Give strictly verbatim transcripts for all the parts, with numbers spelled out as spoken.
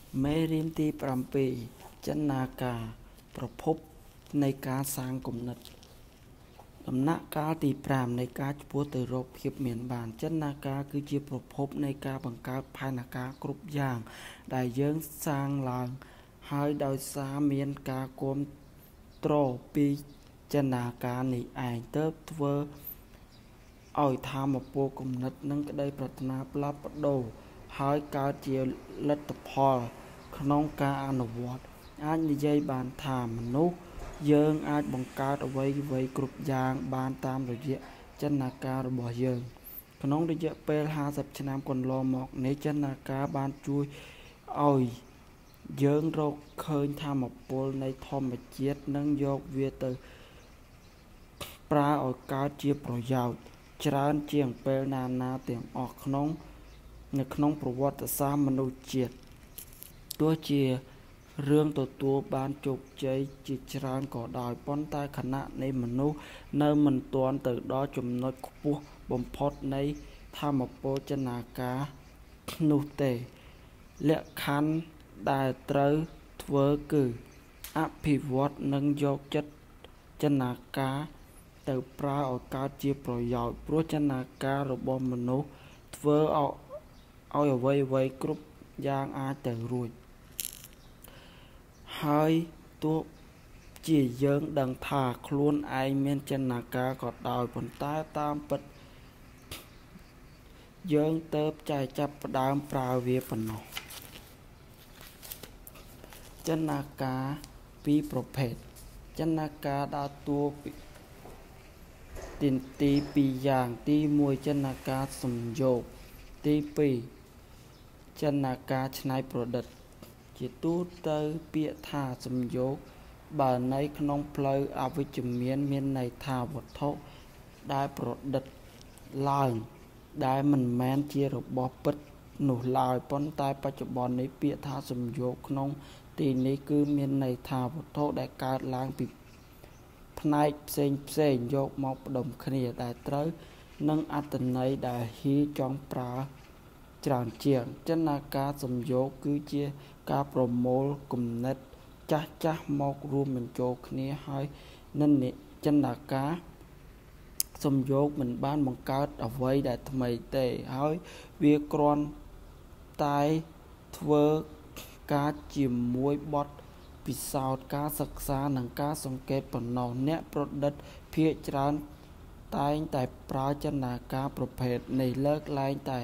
មេរៀនទីប្រាំពីរចិន្នាការប្រភពនៃការសាងគំនិតដំណាក់កាលទីប្រាំនៃការឆ្ពោះទៅរកភាពមានបានចិន្នាការគឺជាប្រភពនៃការបង្កើតផែនការគ្រប់យ៉ាងដែលយើងសាងឡើងហើយដោយសារមានការគាំទ្រពីចិន្នាការនេះឯងទើបធ្វើឲ្យថាមពលគំនិតនិងក្តីប្រាថ្នាផ្លាស់ប្ដូរហើយកើតជាលទ្ធផលក្នុងការអនុវត្តអាចនិយាយបានថាមនុស្សយើងអាចបង្កើតអ្វីៗគ្រប់យ៉ាងបានតាមរយៈចិន្នាការរបស់យើងក្នុងរយៈពេលហាសិបឆ្នាំកន្លងមកនេះចិន្នាការបានជួយឲ្យយើងរកឃើញថាមពលនៃធម្មជាតិនិងយកវាទៅប្រើឲ្យកើតជាប្រយោជន៍ច្រើនជាងពេលណាណាទាំងអស់ក្នុងនៅក្នុងប្រវត្តិសាស្ត្រមនុស្សជាតិទោះជារឿងទទួលបានជោគជ័យជាច្រើនក៏ដោយប៉ុន្តែខណៈនៃមនុស្សនៅមិនទាន់ទៅដល់ចំណុចខ្ពស់បំផុតនៃថាមពលចិន្នាការនោះទេលក្ខខណ្ឌដែលត្រូវធ្វើគឺអភិវឌ្ឍនិងយកចិត្តចិន្នាការទៅប្រើឲ្យកើតជាប្រយោជន៍ព្រោះចិន្នាការរបស់មនុស្សធ្វើឲ្យអ្វីអ្វីគ្រប់យ៉ាងអាចទៅរួចហើយទោះជាយើងដឹងថាខ្លួនឯងមានចិន្នាការក៏ដោយប៉ុន្តែតាមពិតយើងទើបតែចាប់ផ្ដើមប្រើវាប៉ុណ្ណោះចិន្នាការពីរប្រភេទចិន្នាការដើរតួទានទីពីរយ៉ាងទីមួយចិន្នាការសំយោគទីពីរចិន្នាការច្នៃប្រឌិតជាទូទៅពាក្យថាសំយោគបើនៅក្នុងផ្លូវអវិជ្ជមានមានន័យថាវត្ថុដែលប្រឌិតឡើងដែលមិនមែនជារបស់ពិតនោះឡើយប៉ុន្តែបច្ចុប្បន្ននេះពាក្យថាសំយោគក្នុងទីនេះគឺមានន័យថាវត្ថុដែលកើតឡើងពីផ្នែកផ្សេងផ្សេងយកមកផ្ដុំគ្នាដែលត្រូវនឹងអត្ថន័យដែលហ៊ីចង់ប្រើច្រើនជាងចិន្នាការសំយោគគឺជាការប្រមូលគំនិតចាស់ចាស់មករួមបញ្ចូលគ្នាហើយនិន្នាចិន្នាការសំយោគមិនបានបង្កើតអ្វីដែលថ្មីទេហើយវាគ្រាន់តែធ្វើការជាមួយបទពិសោធន៍ការសិក្សានិងការសង្កេតប៉ុណ្ណោះអ្នកប្រឌិតភាគច្រើនតែងតែប្រើចិន្នាការប្រភេទនេះលើកលែងតែ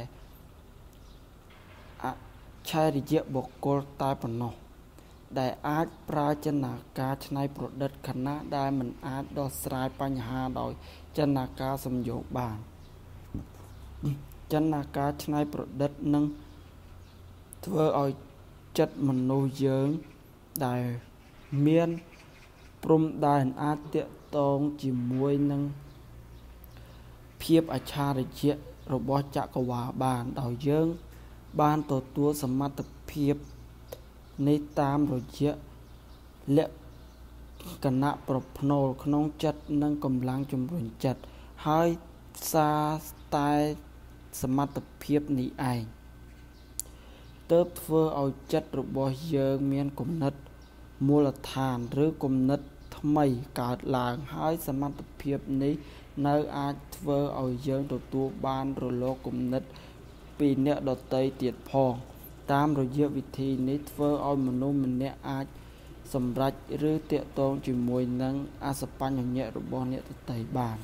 អច្ឆរិយបុគ្គលតែប៉ុណ្ណោះដែលអាចប្រើចិន្នាការច្នៃប្រឌិតខណៈដែលមិនអាចដោះស្រាយបញ្ហាដោយចិន្នាការសំយោគបានចិន្នាការច្នៃប្រឌិតនឹងធ្វើឲ្យចិត្តមនុស្សយើងដែលមានព្រំដែនអាចទាក់ទងជាមួយនឹងភាពអច្ឆរិយៈរបស់ចក្រវាឡបានដោយយើងបានទទួលសមត្ថភាពនេះតាមរយៈលក្ខណៈប្រផ្នូលក្នុងចិត្តនិងកម្លាំងជំរុញចិត្តហើយសារតែសមត្ថភាពនេះឯងទើបធ្វើឲ្យចិត្តរបស់យើងមានគំនិតមូលដ្ឋានឬគំនិតថ្មីកើតឡើងហើយសមត្ថភាពនេះនៅអាចធ្វើឲ្យយើងទទួលបានរលកគំនិតពីអ្នកដទៃទៀតផងតាមរយៈវិធីនេះធ្វើឲ្យមនុស្សម្នាក់អាចសម្រេចឬទាក់ទងជាមួយនឹងអសបញ្ញញ្ញៈរបស់អ្នកដទៃបាន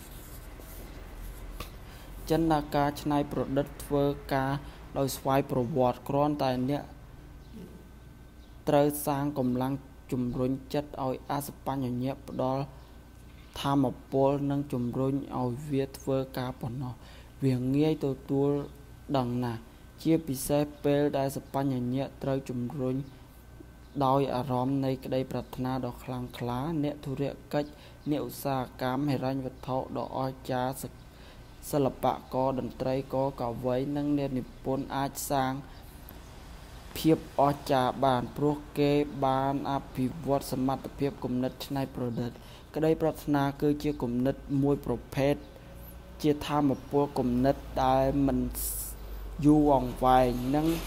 ចិន្នាការច្នៃប្រឌិតធ្វើការដោយស្វ័យប្រវត្តិគ្រាន់តែអ្នកត្រូវសាងកម្លាំងជំរុញចិត្តឲ្យអសបញ្ញញ្ញៈផ្ដល់ថាមពលនិងជំរុញឲ្យវាធ្វើការប៉ុណ្ណោះវាងាយទទួលដឹងណាស់ជាពិសេសពេលដែលសបញ្ញញ្ញៈត្រូវជំរុញដោយអារម្មណ៍នៃក្តីប្រាថ្នាដ៏ខ្លាំងក្លាអ្នកធុរកិច្ចអ្នកឧស្សាហកម្មហិរញ្ញវត្ថុដ៏អស្ចារ្យសិល្បករតន្ត្រីករកវីនិងអ្នកនិពន្ធអាចសាងភាពអស្ចារ្យបានព្រោះគេបានអភិវឌ្ឍសមត្ថភាពគំនិតច្នៃប្រឌិតក្តីប្រាថ្នាគឺជាគំនិតមួយប្រភេទជាថាមពលគំនិតដែលមិនយូរអង្វែងនិង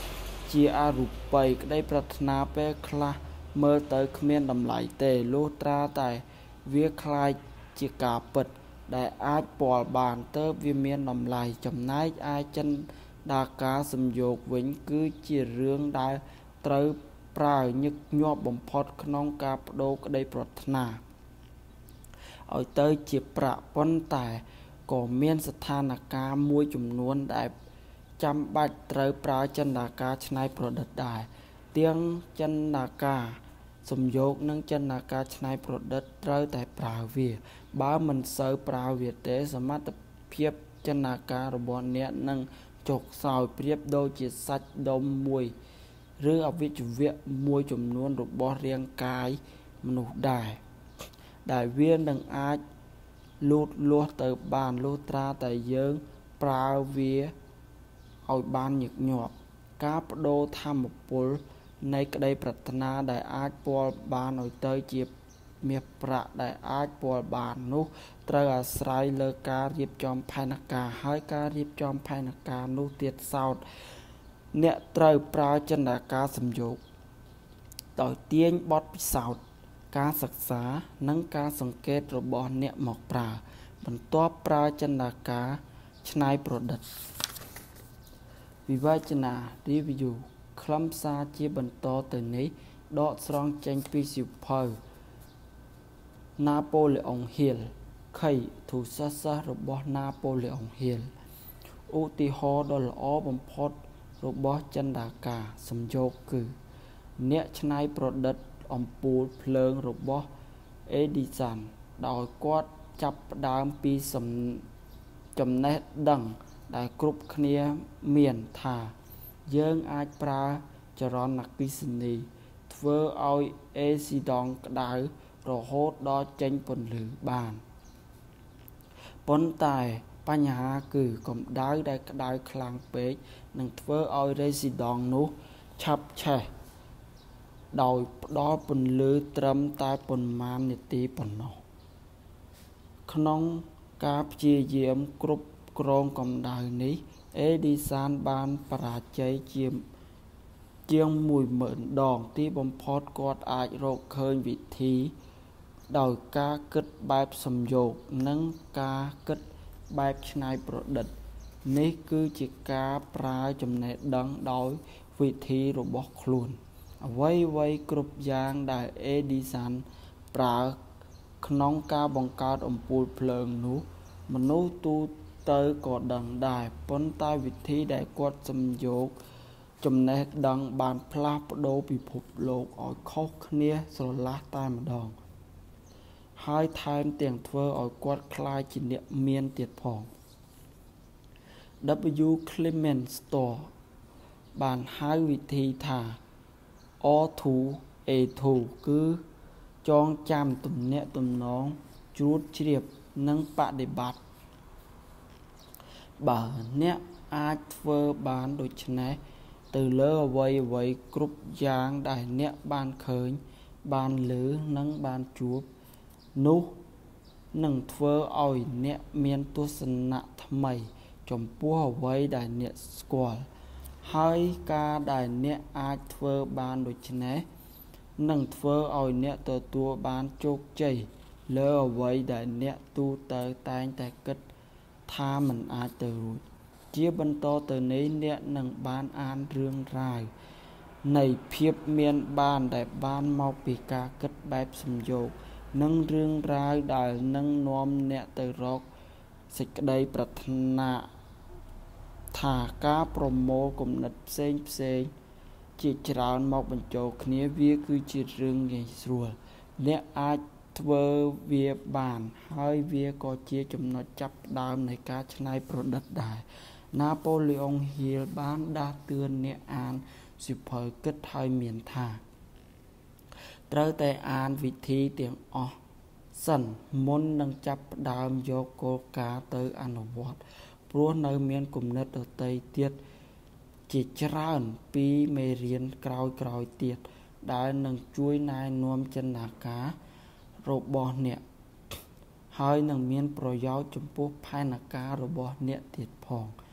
ជាអរូបីក្តីប្រាថ្នាពេលខ្លះមើលទៅគ្មានតម្លៃទេលុះត្រាតែវាคล้ายជាការពិតដែលអាចពាល់បានទើបវាមានតម្លៃចំណែកឯចិនដាការសំយោគវិញគឺជារឿងដែលត្រូវប្រើញឹកញាប់បំផុតក្នុងការបដូរក្តីប្រាថ្នាឲ្យទៅជាប្រាក់ប៉ុន្តែក៏មានស្ថានភាពមួយចំនួនដែលចាំបាច់ត្រូវប្រើចិនដាការច្នៃប្រឌិតដែរទាំងចិនដាការសំយោគនិងចិនដាការច្នៃប្រឌិតត្រូវតែប្រើវាបើមិនសូវប្រើវាទេសមត្ថភាពចិនដាការរបស់អ្នកនឹងចុះខ្សោយប្រៀបដូចជាសាច់ដុំមួយឬអวัยวៈមួយចំនួនរបស់រាងកាយមនុស្សដែរដែលវានឹងអាចលូតលាស់ទៅបានលុះត្រាតែយើងប្រើវាឲ្យបានញឹកញាប់ការបដូរថាមពលនៃក្តីប្រាថ្នាដែលអាចពាល់បានឲ្យទៅជាមាសប្រាក់ដែលអាចពាល់បាននោះត្រូវអាស្រ័យលើការរៀបចំផែនការហើយការរៀបចំផែនការនោះទៀតសោតអ្នកត្រូវប្រើចិនដាការសំយោគដោយទាញបទពិសោធន៍ការសិក្សានិងការសង្កេតរបស់អ្នកមកប្រើបន្ទាប់ប្រើចិនដាការច្នៃប្រឌិតវិវចនា Review ខ្លឹមសារជាបន្តទៅនេះដកស្រង់ចេញពីសៀវភៅ Napoleon Hill Key to Success របស់ Napoleon Hill ឧទាហរណ៍ដ៏ល្អបំផុតរបស់ចិនដាការសំយោគគឺអ្នកច្នៃប្រឌិតអំពូលភ្លើងរបស់ Edison ដោយគាត់ចាប់ផ្ដើមពីចំណេះដឹងដែលគ្រប់គ្នាមានថាយើងអាចប្រើចរន្តអគ្គិសនីធ្វើឲ្យអេស៊ីដង់ក្តៅរហូតដល់ចេញពន្លឺបានប៉ុន្តែបញ្ហាគឺកម្ដៅដែលក្តៅខ្លាំងពេកនឹងធ្វើឲ្យរេស៊ីដង់នោះឆាប់ឆេះដោយផ្ដល់ពន្លឺត្រឹមតែប៉ុន្មាននាទីប៉ុណ្ណោះក្នុងការព្យាយាមគ្រប់គ្រងកម្ដៅនេះ Edison បានបរាជ័យជាជាងមួយម៉ឺនដងទីបំផុតគាត់អាចរកឃើញវិធីដោយការគិតបែបសំយោគនិងការគិតបែបច្នៃប្រឌិតនេះគឺជាការប្រើចំណេះដឹងដោយវិធីរបស់ខ្លួនអ្វីៗគ្រប់យ៉ាងដែល Edison ប្រើក្នុងការបង្កើតអំពូលភ្លើងនោះមនុស្សទូទៅក៏ដឹងដែរប៉ុន្តែវិធីដែលគាត់សំយោគចំណេះដឹងបានផ្លាស់ប្ដូរពិភពលោកឲ្យខុសគ្នាស្រឡះតែម្ដងហើយថែមទាំងធ្វើឲ្យគាត់ក្លាយជាអ្នកមានទៀតផង W. Clement Stone បានហៅវិធីថា R ทู A ทู គឺចងចាំទំនាក់ទំនងជ្រួតជ្រាបនិងបដិបត្តិបើអ្នកអាចធ្វើបានដូច្នេះទៅលើអ្វីអ្វីគ្រប់យ៉ាងដែលអ្នកបានឃើញបានឮនិងបានជួបនោះនឹងធ្វើឲ្យអ្នកមានទស្សនៈថ្មីចំពោះអ្វីដែលអ្នកស្គាល់ហើយការដែលអ្នកអាចធ្វើបានដូច្នេះនឹងធ្វើឲ្យអ្នកទទួលបានជោគជ័យលើអ្វីដែលអ្នកទូទៅតែងតែគិតថាមិនអាចទៅរួចជាបន្តទៅនេះអ្នកនឹងបានអានរឿងរ៉ាវនៃភាពមានបានដែលបានមកពីការគិតបែបសំយោគនិងរឿងរ៉ាវដែលនឹងនាំអ្នកទៅរកសេចក្តីប្រាថ្នាថាការប្រមូលគំនិតផ្សេងផ្សេងជាច្រើនមកបញ្ចូលគ្នាវាគឺជារឿងងាយស្រួលអ្នកអាចធ្វើវាបានហើយវាក៏ជាចំណុចចាប់ផ្ដើមនៃការច្នៃប្រឌិតដែរ Napoleon Hill បានដាស់តឿនអ្នកអានសៀវភៅគិតឲ្យមានថាត្រូវតែអានវិធីទាំងអស់សិនមុននឹងចាប់ផ្ដើមយកគោលការណ៍ទៅអនុវត្តព្រោះនៅមានគំនិតដទៃទៀតជាច្រើនពីមេរៀនក្រោយៗទៀតដែលនឹងជួយណែនាំចិនដាការរបស់អ្នកហើយនឹងមានប្រយោជន៍ចំពោះផែនការរបស់អ្នកទៀតផង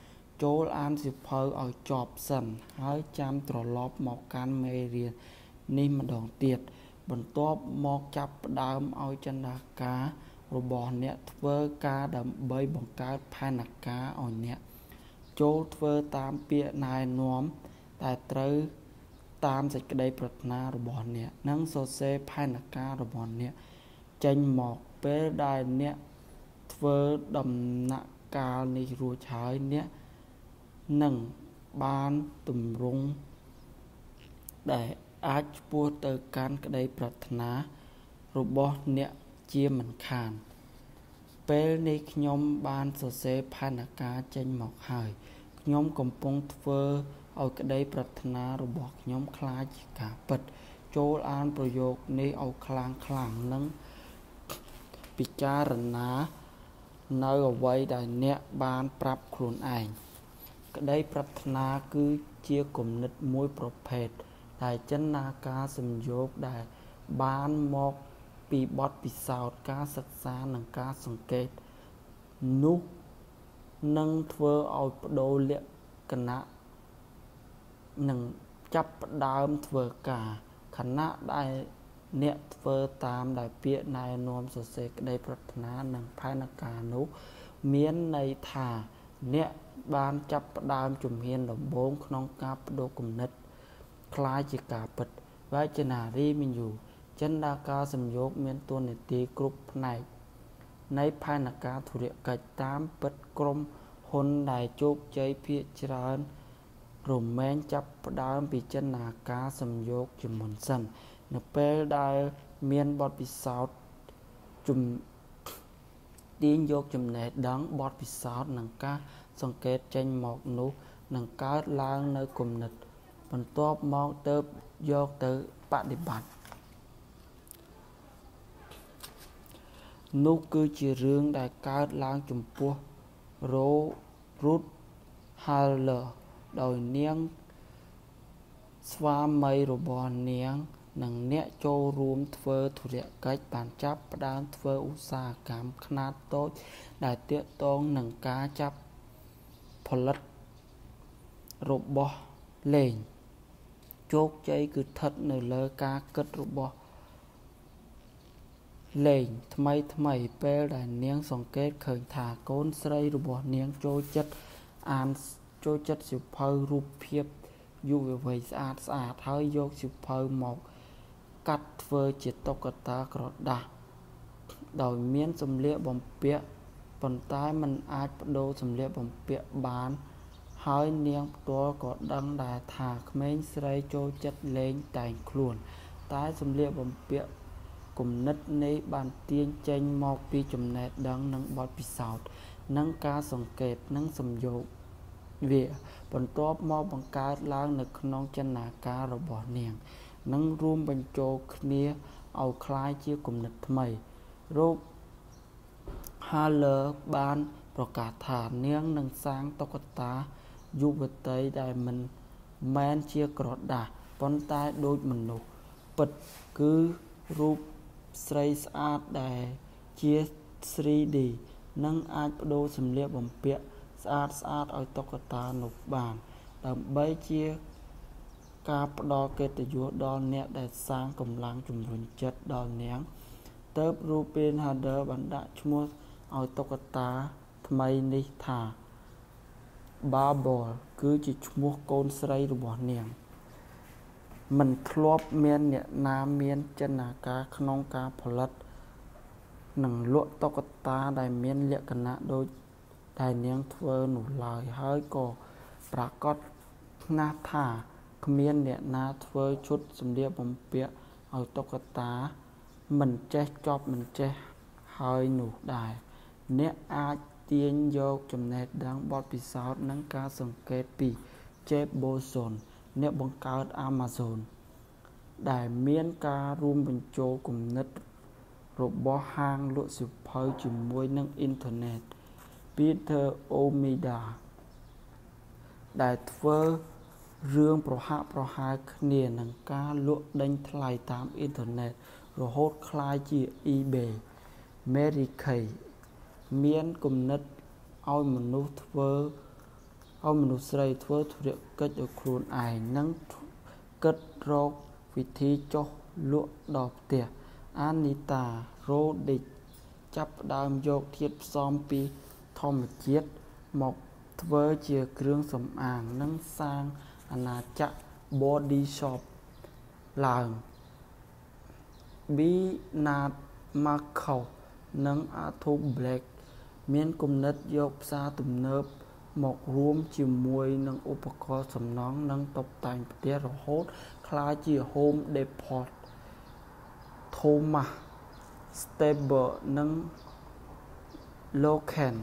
ចូលអានសិភៅឲ្យចប់សិនហើយចាំត្រឡប់មកកាន់មេរៀននេះម្ដងទៀតបន្ទាប់មកចាប់ផ្ដើមឲ្យចិន្តាការរបស់អ្នកធ្វើការដើម្បីបង្កើតផែនការឲ្យអ្នកចូលធ្វើតាមពាក្យណែនាំដែលត្រូវតាមសេចក្តីប្រាថ្នារបស់អ្នកនិងសរសេរផែនការរបស់អ្នកចេញមកពេលដែលអ្នកធ្វើដំណាក់កាលនេះរួចហើយអ្នកនឹងបានទម្រង់ដែលអាចឆ្ពោះទៅកាន់ក្តីប្រាថ្នារបស់អ្នកជាមិនខានពេលនេះខ្ញុំបានសរសេរផែនការចេញមកហើយខ្ញុំកំពុងធ្វើឲ្យក្តីប្រាថ្នារបស់ខ្ញុំក្លាយជាការពិតចូលអានប្រយោគនេះឲ្យខ្លាំងខ្លាំងនិងពិចារណានៅអ្វីដែលអ្នកបានប្រាប់ខ្លួនឯងក្តីប្រាថ្នាគឺជាគំនិតមួយប្រភេទដែលចិន្តាការសំយោគដែលបានមកពីបទពិសោធន៍ការសិក្សានិងការសង្កេតនោះនឹងធ្វើឲ្យបដូរលក្ខណៈនិងចាប់ផ្ដើមធ្វើការខណៈដែលអ្នកធ្វើតាមដែលពាក្យណែនាំសរសេរក្តីប្រាថ្នានិងផែនការនោះមានន័យថាអ្នកបានចាប់ផ្ដើមជំហានដំបូងក្នុងការបដូរគំនិតក្លាយជាការពិតវចនារីមីញូចិន្តាការសំយោគមានតួនាទីគ្រប់ផ្នែកនៃផែនការធុរកិច្ចតាមពិតក្រុមហ៊ុនដែលជោគជ័យភាគច្រើនរមែងចាប់ផ្ដើមពីចិន្តាការសំយោគជាមុនសិននៅពេលដែលមានបទពិសោធន៍ជំទាញយកចំណេះដឹងបទពិសោធន៍និងការសង្កេតចេញមកនោះនឹងកើតឡើងនៅគំនិតបន្ទាប់មកទើបយកទៅបដិបត្តិនោះគឺជារឿងដែលកើតឡើងចំពោះ Ruth Handler ដោយនាងស្វាមីរបស់នាងនិងអ្នកចូលរួមធ្វើធុរកិច្ចបានចាប់ផ្ដើមធ្វើឧស្សាហកម្មខ្នាតតូចដែលទាក់ទងនឹងការចាប់ផលិតរបស់លេងជោគជ័យគឺស្ថិតនៅលើការគិតរបស់លេងថ្មីថ្មីពេលដែលនាងសង្កេតឃើញថាកូនស្រីរបស់នាងចូលចិត្តអានចូលចិត្តសៀវភៅរូបភាពយុវវ័យស្អាតស្អាតហើយយកសៀវភៅមកកាត់ធ្វើជាតុក្កតាក្រដាសដោយមានសម្លៀកបំពាក់ប៉ុន្តែมันអាចបដូរសម្លៀកបំពាក់បានហើយនាងផ្ទាល់ក៏ដឹងដែរថាក្មេងស្រីចូលចិត្តលេងតែងខ្លួនតែសម្លៀកបំពាក់គំនិតនេះបានទាញចេញមកពីចំណេះដឹងនិងបទពិសោធន៍និងការសង្កេតនិងសំយោគវាបន្ទាប់មកបង្កើតឡើងនៅក្នុងចិន្តាការរបស់នាងនិងរួមបញ្ចូលគ្នាឲ្យคล้ายជាគំនិតថ្មីរូប Haller បានប្រកាសថានាងនឹងសាងតុក្កតាយុវតីដែលមិនមែនជាក្រដាសប៉ុន្តែដូចមនុស្សពិតគឺរូបស្រីស្អាតដែលជា ទ្រី ឌី និងអាចបដូរសម្លៀកបំពាក់ស្អាតស្អាតឲ្យតុក្កតានោះបានដើម្បីជាការផ្ដល់កិត្តិយសដល់អ្នកដែលសាងកម្លាំងជំរុញចិត្តដល់នាងទើបរូបពេល Handler បានដាក់ឈ្មោះឲ្យតុក្កតាថ្មីនេះថា Barbara គឺជាឈ្មោះកូនស្រីរបស់នាងមិនធ្លាប់មានអ្នកណាមានចិន្តាការក្នុងការផលិតនិងលក់តុក្កតាដែលមានលក្ខណៈដូចដែលនាងធ្វើនោះឡើយហើយក៏ប្រាកដណាស់ថាគ្មានអ្នកណាធ្វើឈុតសម្លៀកបំពាក់ឲ្យតុក្កតាមិនចេះចប់មិនចេះហើយនោះដែរអ្នកអាចទាញយកចំណេះដឹងបទពិសោធន៍និងការសង្កេតពី Jeff Bezos អ្នកបង្កើត Amazon ដែលមានការរួមបញ្ចូលគំនិតរបស់ហាងលក់សៀវភៅជាមួយនឹងអ៊ីនធឺណិត Peter Omida ដែលធ្វើរឿងប្រហាក់ប្រហែលគ្នានឹងការលក់ដេញថ្លៃតាមអ៊ីនធឺណិតរហូតក្លាយជា eBay Mary Kay មានគំនិតឲ្យមនុស្សធ្វើឲ្យមនុស្សស្រីធ្វើធុរកិច្ចឲ្យខ្លួនឯងនិងគិតរកវិធីចុះលក់ដល់ផ្ទះអានីតារ៉ូឌីកចាប់ផ្ដើមយកធាតុផ្សំពីធម្មជាតិមកធ្វើជាគ្រឿងសម្អាងនិងសាងអាណាចក្រ Body Shop ឡើង Bernard Marcus និង Arthur Black មានគំនិតយកផ្សារទំនើបមករួមជាមួយនឹងឧបករណ៍សំណង់និងតុបតែងផ្ទះរហូតក្លាយជា Home Depot Thomas Stable និង Loken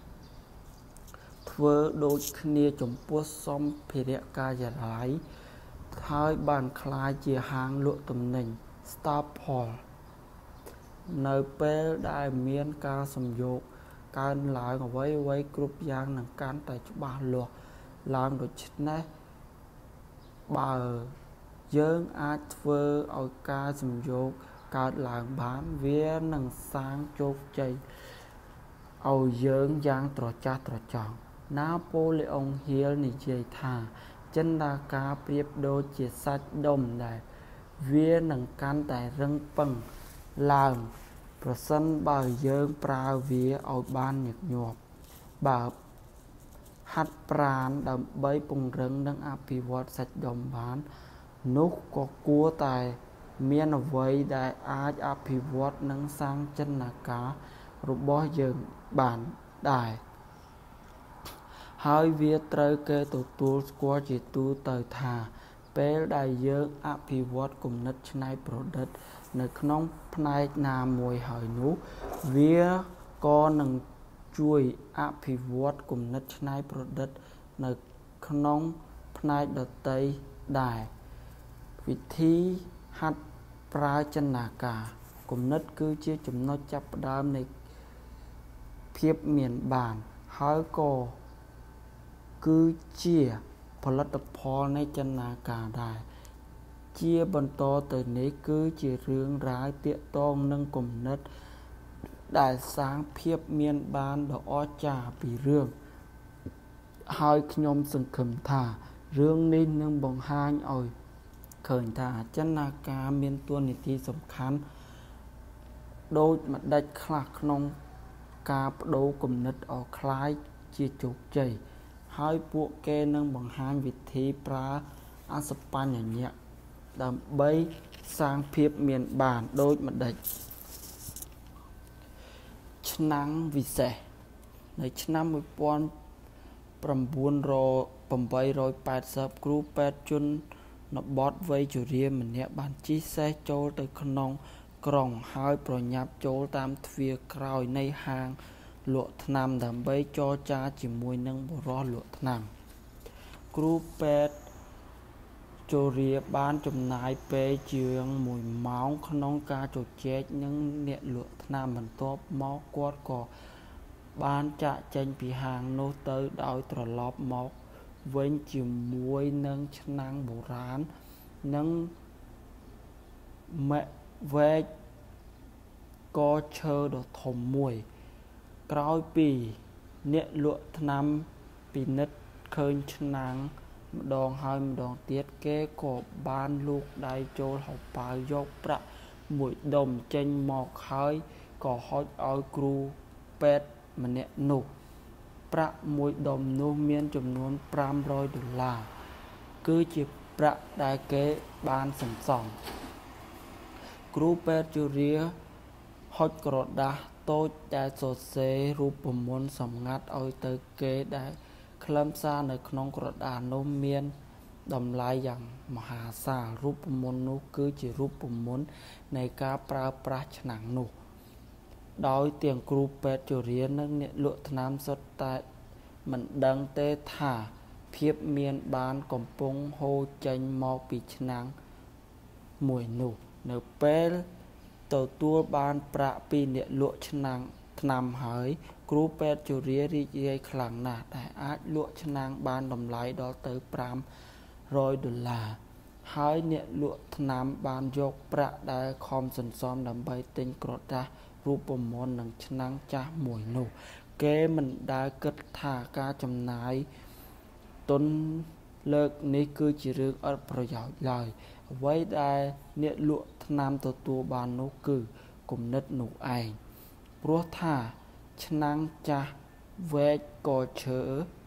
ធ្វើដូចគ្នាចំពោះសម្ភារៈការិយាល័យហើយបានក្លាយជាហាងលក់ទំនិញ Staple នៅពេលដែលមានការសំយោគកើនឡើងអ្វីៗគ្រប់យ៉ាងនឹងកាន់តែច្បាស់លាស់ឡើងដូច្នេះបើយើងអាចធ្វើឲ្យការសំយោគកើតឡើងបានវានឹងសាងជោគជ័យឲ្យយើងយ៉ាងត្រចះត្រចង់ណាប៉ូឡេអុងហ៊ីលនិយាយថាចិន្តាការប្រៀបដូចជាសាច់ដុំដែលវានឹងកាន់តែរឹងប៉ឹងឡើងប្រសិនបើយើងប្រើវាឲ្យបានញឹកញាប់បើហាត់ប្រាណដើម្បីពង្រឹងនិងអភិវឌ្ឍសាច់ដុំបាននោះក៏គួរតែមានអ្វីដែលអាចអភិវឌ្ឍនិងសាងចិន្តាការរបស់យើងបានដែរហើយវាត្រូវគេទទួលស្គាល់ជាទូទៅថាពេលដែលយើងអភិវឌ្ឍគំនិតច្នៃប្រឌិតនៅក្នុងផ្នែកណាមួយហើយនោះវាក៏នឹងជួយអភិវឌ្ឍគំនិតច្នៃប្រឌិតនៅក្នុងផ្នែកដទៃដែរវិធីហាត់ប្រើចិន្តាការគំនិតគឺជាចំណុចចាប់ផ្ដើមនៃភាពមានបានហើយក៏គឺជាផលិតផលនៃចិន្តាការដែរជាបន្តទៅនេះគឺជារឿងរ៉ាវទាក់ទងនឹងគំនិតដែលសាងភាពមានបានដ៏អស្ចារ្យពីរឿងហើយខ្ញុំសង្ឃឹមថារឿងនេះនឹងបង្ហាញឲ្យឃើញថាចិន្តាការមានតួនាទីសំខាន់ដូចម្ដេចខ្លះក្នុងការបដូរគំនិតឲ្យคล้ายជាជោគជ័យហើយពួកគេនឹងបង្ហាញវិធីប្រើអសបញ្ញញ្ញៈដើម្បីសាងភាពមានបានដូចម្ដេចឆ្នាំងវិសេសនៅឆ្នាំmột nghìn chín trăm八mươiគ្រូពេទ្យជនបទវ័យជរាម្នាក់បានជិះសេះចូលទៅក្នុងក្រុងហើយប្រញាប់ចូលតាមទ្វារក្រោយនៃហាងលក់ថ្នាំដើម្បីចរចាជាមួយនឹងបុរសលក់ថ្នាំគ្រូពេទ្យជរាបានចំណាយពេលជាងមួយម៉ោងក្នុងការជជែកនឹងអ្នកលក់ថ្នាំបន្ទាប់មកគាត់ក៏បានចាកចេញពីហាងនោះទៅដោយត្រឡប់មកវិញជាមួយនឹងឆ្នាំងបុរាណនិងមែកវែកកឈើដ៏ធំមួយក្រោយពីអ្នកលក់ថ្នាំពិនិត្យឃើញឆ្នាំងម្ដងហើយម្ដងទៀតគេក៏បានលូកដៃចូលហោប៉ៅយកប្រាក់មួយដុំចេញមកហើយក៏ហុចឲ្យគ្រូពេទ្យម្នាក់នោះប្រាក់មួយដុំនោះមានចំនួនfive hundredដុល្លារគឺជាប្រាក់ដែលគេបានសន្សំគ្រូពេទ្យជរាហុចក្រដាសតូចដែលសរសេររូបមន្តសម្ងាត់ឲ្យទៅគេដែលខ្លឹមសារនៅក្នុងក្រដាសនោះមានតម្លៃយ៉ាងមហាសាលរូបមន្តនោះគឺជារូបមន្តនៃការប្រើប្រាស់ឆ្នាំងនោះដោយទាំងគ្រូពេទ្យជរានិងអ្នកលក់ថ្នាំសុទ្ធតែមិនដឹងទេថាភាពមានបានកំពុងហូរចេញមកពីឆ្នាំងមួយនោះនៅពេលទទួលបានប្រាក់ពីអ្នកលក់ឆ្នាំងថ្នាំហើយគ្រូពេទ្យជរារីករាយខ្លាំងណាស់ដែលអាចលក់ឆ្នាំងបានតម្លៃដល់ទៅfive hundredដុល្លារហើយអ្នកលក់ថ្នាំបានយកប្រាក់ដែលខំសន្សំដើម្បីទិញក្រដាសរូបមន្តនិងឆ្នាំងចាស់មួយនោះគេមិនដែលគិតថាការចំណាយតុនលើកនេះគឺជារឿងអត់ប្រយោជន៍ឡើយអ្វីដែលអ្នកលក់ថ្នាំទទួលបាននោះគឺគំនិតនោះឯងព្រោះថាឆ្នាំងចាស់វែកកឈើ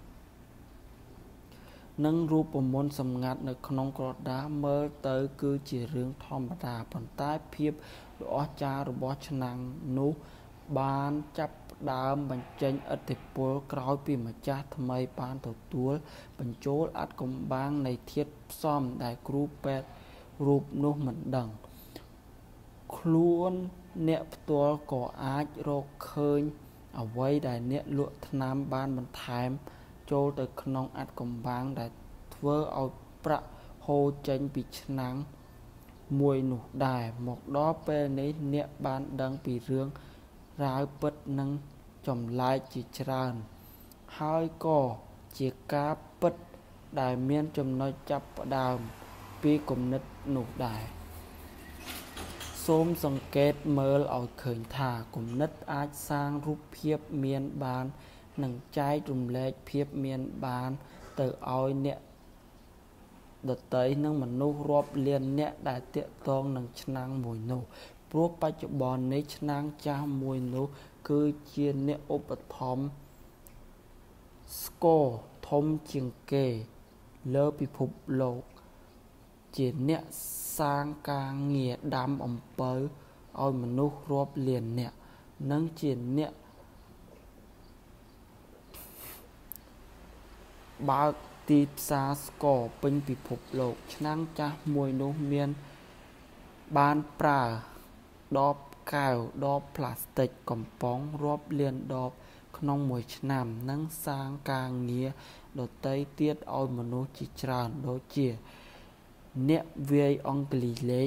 និងរូបមន្តសម្ងាត់នៅក្នុងក្រដាសមើលទៅគឺជារឿងធម្មតាប៉ុន្តែភាពដ៏អស្ចារ្យរបស់ឆ្នាំងនោះបានចាប់ផ្ដើមបញ្ចេញឥទ្ធិពលក្រោយពីម្ចាស់ថ្មីបានទទួលបញ្ចូលអាថ៌កំបាំងនៃធាតុផ្សំដែលគ្រូពេទ្យរូបនោះមិនដឹងខ្លួនអ្នកផ្ទាល់ក៏អាចរកឃើញអ្វីដែលអ្នកលក់ថ្នាំបានបន្ថែមចូលទៅក្នុងអាថ៌កំបាំងដែលធ្វើឲ្យប្រាក់ហូរចេញពីឆ្នាំងមួយនោះដែរមកដល់ពេលនេះអ្នកបានដឹងពីរឿងរ៉ាវពិតនិងចម្លែកជាច្រើនហើយក៏ជាការពិតដែលមានចំណុចចាប់ផ្ដើមពីគំនិតនោះដែរសូមសង្កេតមើលឲ្យឃើញថាគំនិតអាចសាងរូបភាពមានបាននិងចែករំលែកភាពមានបានទៅឲ្យអ្នកដទៃនិងមនុស្សរាប់លាននាក់ដែលទាក់ទងនឹងឆ្នាំងមួយនោះព្រោះបច្ចុប្បន្ននេះឆ្នាំងចាស់មួយនោះគឺជាអ្នកឧបត្ថម្ភស្ករធំជាងគេលើពិភពលោកជាអ្នកសាងការងារដាំអំពៅឲ្យមនុស្សរាប់លាននាក់និងជាអ្នកបើកទីផ្សារស្ករពេញពិភពលោកឆ្នាំងចាស់មួយនោះមានបានប្រើដបកែវដបផ្លាស្ទិកកំប៉ុងរាប់លានដបក្នុងមួយឆ្នាំនិងសាងការងារដទៃទៀតឲ្យមនុស្សជាច្រើនដូចជាអ្នកវាយអង់គ្លីសលេខ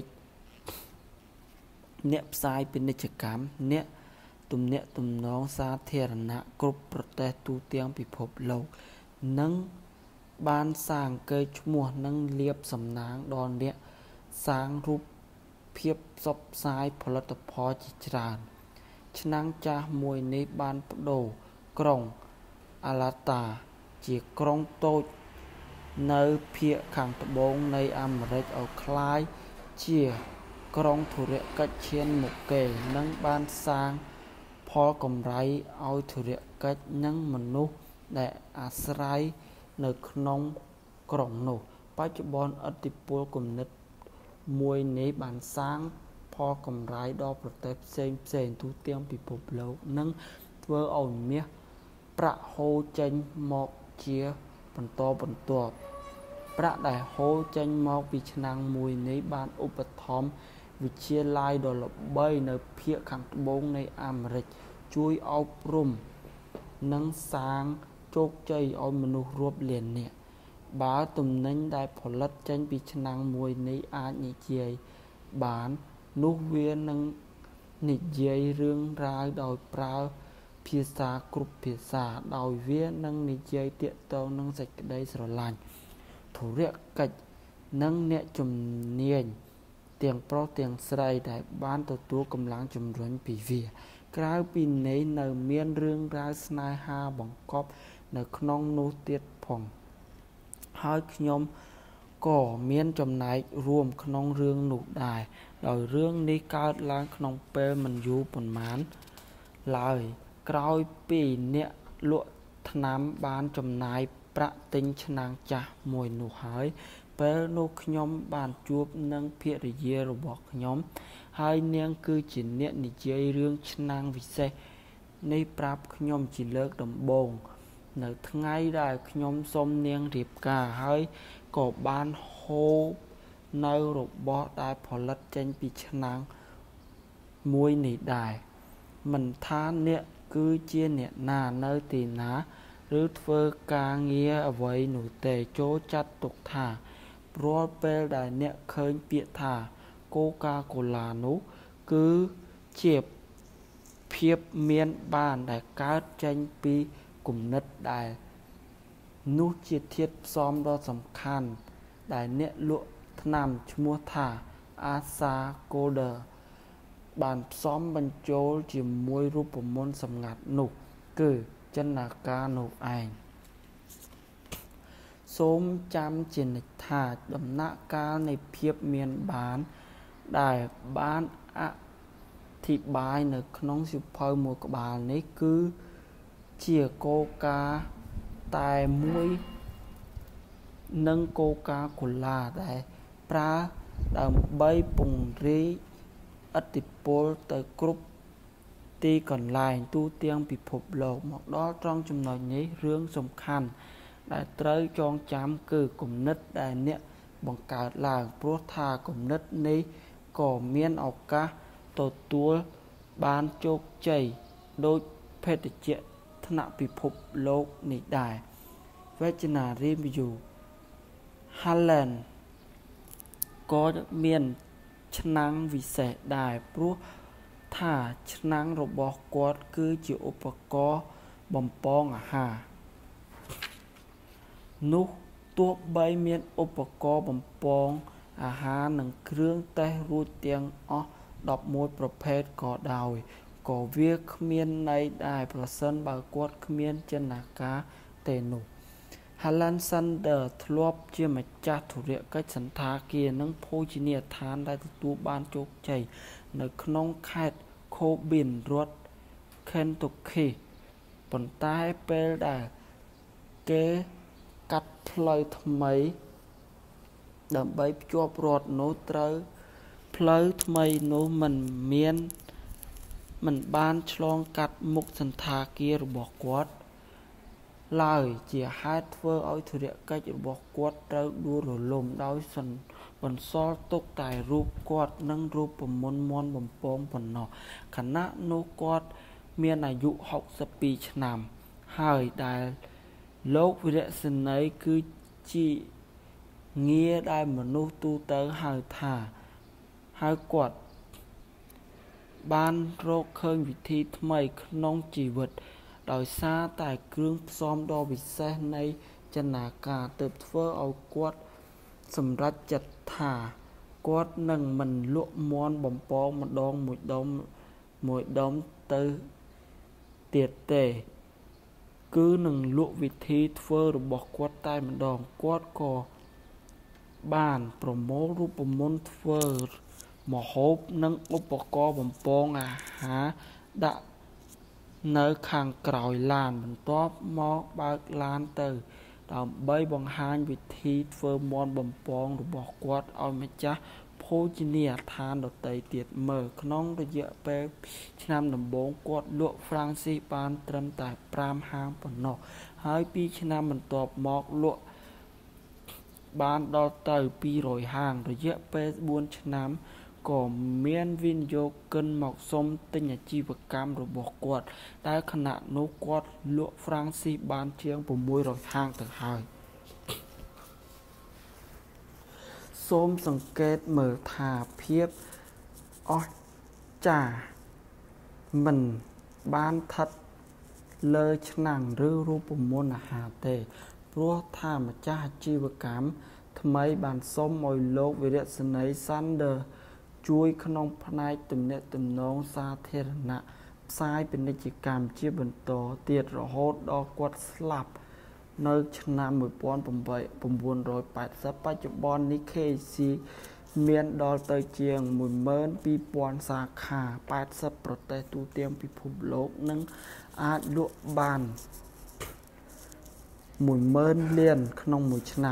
អ្នកផ្សាយពាណិជ្ជកម្មអ្នកទំនាក់ទំនងសាធារណៈគ្រប់ប្រទេសទូទាំងពិភពលោកនិងបានសាងកេរ្តិ៍ឈ្មោះនិងលាភសំណាងដល់អ្នកសាងរូបភាពផ្សព្វផ្សាយផលិតផលជាច្រើនឆ្នាំងចាស់មួយនេះបានប្ដូរក្រុងអាឡាតាជាក្រុងតូចនៅភាគខាងត្បូងនៃអាមេរិកឲ្យក្លាយជាក្រុងធុរកិច្ចឈានមុខគេនិងបានសាងផលកម្រៃឲ្យធុរកិច្ចនិងមនុស្សដែលអាស្រ័យនៅក្នុងក្រុងនោះបច្ចុប្បន្នឥទ្ធិពលគំនិតមួយនេះបានសាងផលកម្រៃដល់ប្រទេសផ្សេងផ្សេងទូទាំងពិភពលោកនិងធ្វើឲ្យមាសប្រាក់ហូរចេញមកជាបន្តបន្ទាប់ប្រាក់ដែលហូរចេញមកពីឆ្នាំងមួយនេះបានឧបត្ថម្ភវិទ្យាល័យដ៏ល្បីនៅភាគខាងត្បូងនៃអាមេរិកជួយអប់រំនិងសាងជោគជ័យឲ្យមនុស្សរាប់លាននាក់បើទំនិញដែលផលិតចេញពីឆ្នាំងមួយនេះអាចនិយាយបាននោះវានឹងនិយាយរឿងរ៉ាវដោយប្រើភាសាគ្រប់ភាសាដោយវានឹងនិយាយទាក់ទងនឹងសេចក្តីស្រឡាញ់ធុរកិច្ចនិងអ្នកជំនាញទាំងប្រុសទាំងស្រីដែលបានទទួលកម្លាំងជំរុញពីវាក្រៅពីនេះនៅមានរឿងរ៉ាវស្នេហាបង្កប់នៅក្នុងនោះទៀតផងហើយខ្ញុំក៏មានចំណែករួមក្នុងរឿងនោះដែរដោយរឿងនេះកើតឡើងក្នុងពេលមិនយូរប៉ុន្មានឡើយក្រោយពីអ្នកលក់ថ្នាំបានចំណាយប្រាក់ទិញឆ្នាំងចាស់មួយនោះហើយពេលនោះខ្ញុំបានជួបនឹងភរិយារបស់ខ្ញុំហើយនាងគឺជាអ្នកនិយាយរឿងឆ្នាំងវិសេសនេះប្រាប់ខ្ញុំជាលើកដំបូងនៅថ្ងៃដែលខ្ញុំសុំនាងរៀបការហើយក៏បានហូបនៅរបស់ដែលផលិតចេញពីឆ្នាំងមួយនេះដែរមិនថាអ្នកគឺជាអ្នកណានៅទីណាឬធ្វើការងារអ្វីនោះទេចូលចាត់ទុកថារាល់ពេលដែលអ្នកឃើញពាក្យថា Coca-Cola នោះគឺជាភាពមានបានដែលកើតចេញពីគំនិតដែលនោះជាធាតុផ្សំដ៏សំខាន់ដែលអ្នកលក់ថ្នាំឈ្មោះថា Asa Coder បានផ្សំបញ្ចូលជាមួយរូបមន្តសម្ងាត់នោះគឺចិន្នាការនោះឯងសូមចាំជានិច្ចថាដំណាក់កាលនៃភាពមានបានដែលបានអធិប្បាយនៅក្នុងសៀវភៅមួយក្បាលនេះគឺជាគោលការណ៍តែមួយនិងគោលការណ៍កូឡាដែលប្រើដើម្បីពង្រីកឥទ្ធិពលទៅគ្រប់ទីកន្លែងទូទាំងពិភពលោកមកដល់ត្រង់ចំណុចនេះរឿងសំខាន់ដែលត្រូវចងចាំគឺគំនិតដែលអ្នកបង្កើតឡើងព្រោះថាគំនិតនេះក៏មានឱកាសទទួលបានជោគជ័យដោយភេទជ្ជៈថ្នាក់ពិភពលោកនេះដែរ Virginia Review Hallen ក៏មានឆ្នាំងវិសេសដែរព្រោះថាឆ្នាំងរបស់គាត់គឺជាឧបករណ៍បំពងអាហារនោះទោះបីមានឧបករណ៍បំពងអាហារនិងគ្រឿងទេសរួចទាំងអស់ដប់មួយប្រភេទក៏ដោយក៏វាគ្មានន័យដែរប្រសិនបើគាត់គ្មានចិន្នាការទេនោះ Hallen Sanders ធ្លាប់ជាម្ចាស់ធុរកិច្ចសណ្ឋាគារនិងភោជនីយដ្ឋានដែលទទួលបានជោគជ័យនៅក្នុងខេត្ត Cobbin រដ្ឋ Kentucky ប៉ុន្តែពេលដែលគេកាត់ផ្លូវថ្មីដើម្បីភ្ជាប់រដ្ឋនោះត្រូវផ្លូវថ្មីនោះមិនមានមិនបានឆ្លងកាត់មុខសណ្ឋាគាររបស់គាត់ឡើយជាហេតុធ្វើឲ្យធុរកិច្ចរបស់គាត់ត្រូវដួលរលំដោយបន្សល់ទុកតែរូបគាត់និងរូបមន្តមាន់បំពងប៉ុណ្ណោះខណៈនោះគាត់មានអាយុហុកសិបពីរឆ្នាំហើយដែលលោកវីរៈសេនីយ៍គឺជាងារដែលមនុស្សទូទៅហៅថាហើយគាត់បានរកឃើញវិធីថ្មីក្នុងជីវិតដោយសារតែគ្រឿងផ្សំដ៏វិសេសនៃចិន្នាការទើបធ្វើឲ្យគាត់សម្រេចចិត្តថាគាត់នឹងមិនលក់មាន់បំពងម្ដងមួយដុំមួយដុំទៅទៀតទេគឺនឹងលក់វិធីធ្វើរបស់គាត់តែម្ដងគាត់ក៏បានប្រមូលរូបមន្តធ្វើម្ហូបនិងឧបករណ៍បំពងអាហារដាក់នៅខាងក្រោយឡានបន្ទាប់មកបើកឡានទៅដើម្បីបង្ហាញវិធីធ្វើមាន់បំពងរបស់គាត់ឲ្យម្ចាស់ភោជនីយដ្ឋានដទៃទៀតមើលក្នុងរយៈពេលឆ្នាំដំបូងគាត់លក់ហ្វ្រាំងស៊ីសបានត្រឹមតែប្រាំហាងប៉ុណ្ណោះហើយពីរឆ្នាំបន្ទាប់មកលក់បានដល់ទៅពីររយហាងរយៈពេលបួនឆ្នាំក៏មានវិនិយោគិនមកសុំទិញអាជីវកម្មរបស់គាត់ដែលខណៈនោះគាត់លក់ហ្វ្រាំងស៊ីសបានជាង៦រយហាងទៅហើយសូមសង្កេតមើលថាភាពអស្ចារ្យមិនបានស្ថិតលើឆ្នាំងឬរូបមន្តអាហារទេព្រោះថាម្ចាស់អាជីវកម្មថ្មីបានសុំឲ្យលោកវីរៈសេនីយ៍ Sanders ជួយក្នុងផ្នែកទំនាក់ទំនងសាធារណៈផ្សាយពាណិជ្ជកម្មជាបន្តទៀតរហូតដល់គាត់ស្លាប់នៅឆ្នាំ១៩៨០បច្ចុប្បន្ននេះ ខេ ស៊ី មានដល់ទៅជាង មួយម៉ឺនពីរពាន់សាខាប៉ែតសិបប្រទេសទូទាំងពិភពលោកនិងអាចលក់បានមួយម៉ឺនលានក្នុងមួយឆ្នាំ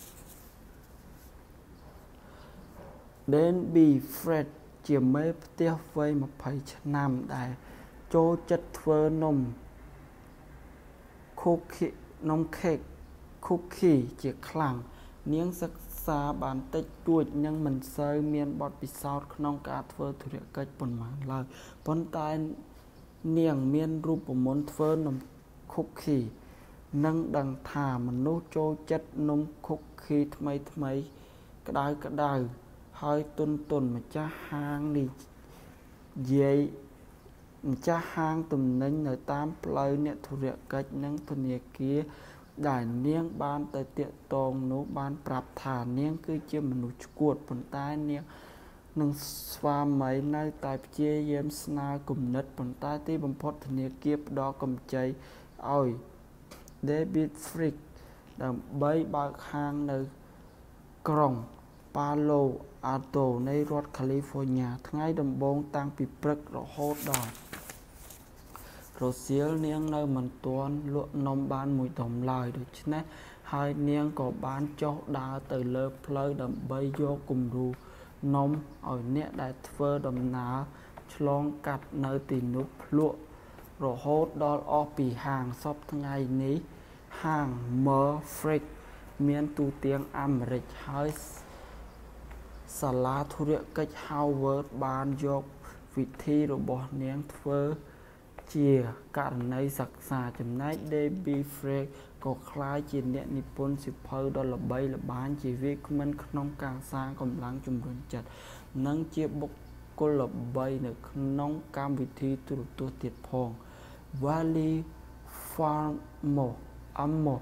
Denby Fred ជាមេផ្ទះវ័យម្ភៃឆ្នាំដែលចូលចិត្តធ្វើនំខូឃីនំខេកខូឃីជាខ្លាំងនាងសិក្សាបានតិចតួចនិងមិនសូវមានបទពិសោធន៍ក្នុងការធ្វើធុរកិច្ចប៉ុន្មានឡើយប៉ុន្តែនាងមានរូបមន្តធ្វើនំខូឃីនិងដឹងថាមនុស្សចូលចិត្តនំខូឃីថ្មីថ្មីក្តៅក្តៅហើយទុនទុនម្ចាស់ហាងនេះយាយម្ចាស់ហាងទំនិញនៅតាមផ្លូវអ្នកធុរកិច្ចនិងធនាគារដែលនាងបានទៅតាក់ទងនោះបានប្រាប់ថានាងគឺជាមនុស្សឆ្កួតប៉ុន្តែនាងនិងស្វាមីនៅតែព្យាយាមស្នើគំនិតប៉ុន្តែទីបំផុតធនាគារផ្ដល់កម្ចីឲ្យ David Frick ដើម្បី បើកហាង នៅ ក្រុង Palo Alto នៃរដ្ឋ California ថ្ងៃដំបូងតាំងពីព្រឹករហូតដល់ រសៀល នាងនៅមិនទាន់លក់នំបានមួយដុំឡើយ ដូច្នេះហើយនាងក៏បានចុះដើរទៅលើផ្លូវដើម្បីយកគំរូនំឲ្យអ្នកដែលធ្វើដំណើរឆ្លងកាត់នៅទីនោះភ្លក់រហូតដល់អស់ពីហាងសពថ្ងៃនេះហាង Murphy មានទូទាំងអាមេរិកហើយសាលាធុរកិច្ច Harvard បានយកវិធីរបស់នាងធ្វើជាករណីសិក្សាចំណែក Debbie Frake ក៏ក្លាយជាអ្នកនិពន្ធសៀវភៅដ៏ល្បីល្បាញជាវាគ្មិនក្នុងការសាងកម្លាំងជំរុញចិត្តនិងជាបុគ្គលល្បីនៅក្នុងកម្មវិធីទូរទស្សន៍ទៀតផង Wally Fillmore Amos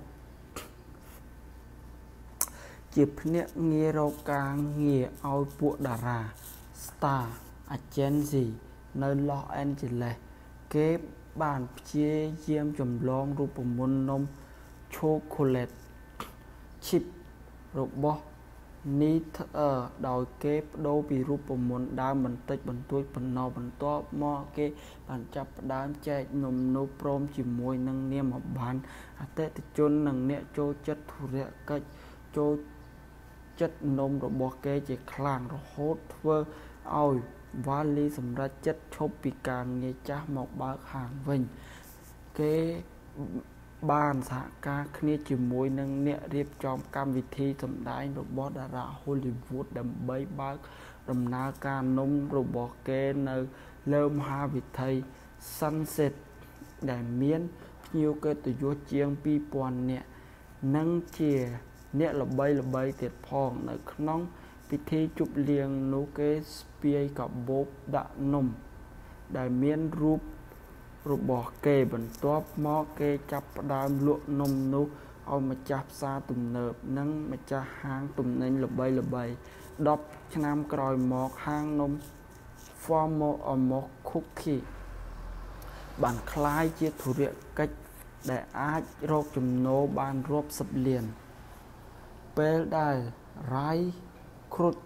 ជាភ្នាក់ងាររកការងារឲ្យពួកតារា Star Agency នៅ Los Angeles គេបានព្យាយាមចម្លងរូបមន្តនំ Chocolate Chip របស់ Neather ដោយគេប្ដូរពីរូបមន្តដើមបន្តិចបន្តួចប៉ុណ្ណោះបន្ទាប់មកគេបានចាប់ផ្ដើមចែកនំនោះព្រមជាមួយនឹងនាមប័ណ្ណអតិថិជននិងអ្នកចូលចិត្តធុរកិច្ចចូលចិត្តនំរបស់គេជាខ្លាំងរហូតធ្វើឲ្យ Wally សម្រេចចិត្តឈប់ពីការងារចាស់មកបើកហាងវិញគេបានសហការគ្នាជាមួយនឹងអ្នករៀបចំកម្មវិធីសម្ដែងរបស់តារា Hollywood ដើម្បីបើកដំណើរការនំរបស់គេនៅលើមហាវិថី Sunset ដែលមានភ្ញៀវកិត្តិយសជាង ពីរពាន់នាក់និងជាអ្នកល្បីៗទៀតផងនៅក្នុងពិធីជប់លៀងនោះគេស្ពាយកាបូបដាក់នំដែលមានរូបរបស់គេបន្ទាប់មកគេចាប់ផ្ដើមលក់នំនោះឲ្យម្ចាស់ផ្សារទំនើបនិងម្ចាស់ហាងទំនិញល្បីៗដប់ឆ្នាំក្រោយមកហាងនំ Fillmore Amos Cookie បានក្លាយជាធុរកិច្ចដែលអាចរកចំណូលបានរាប់សិបលានពេលដែល Ray Kroc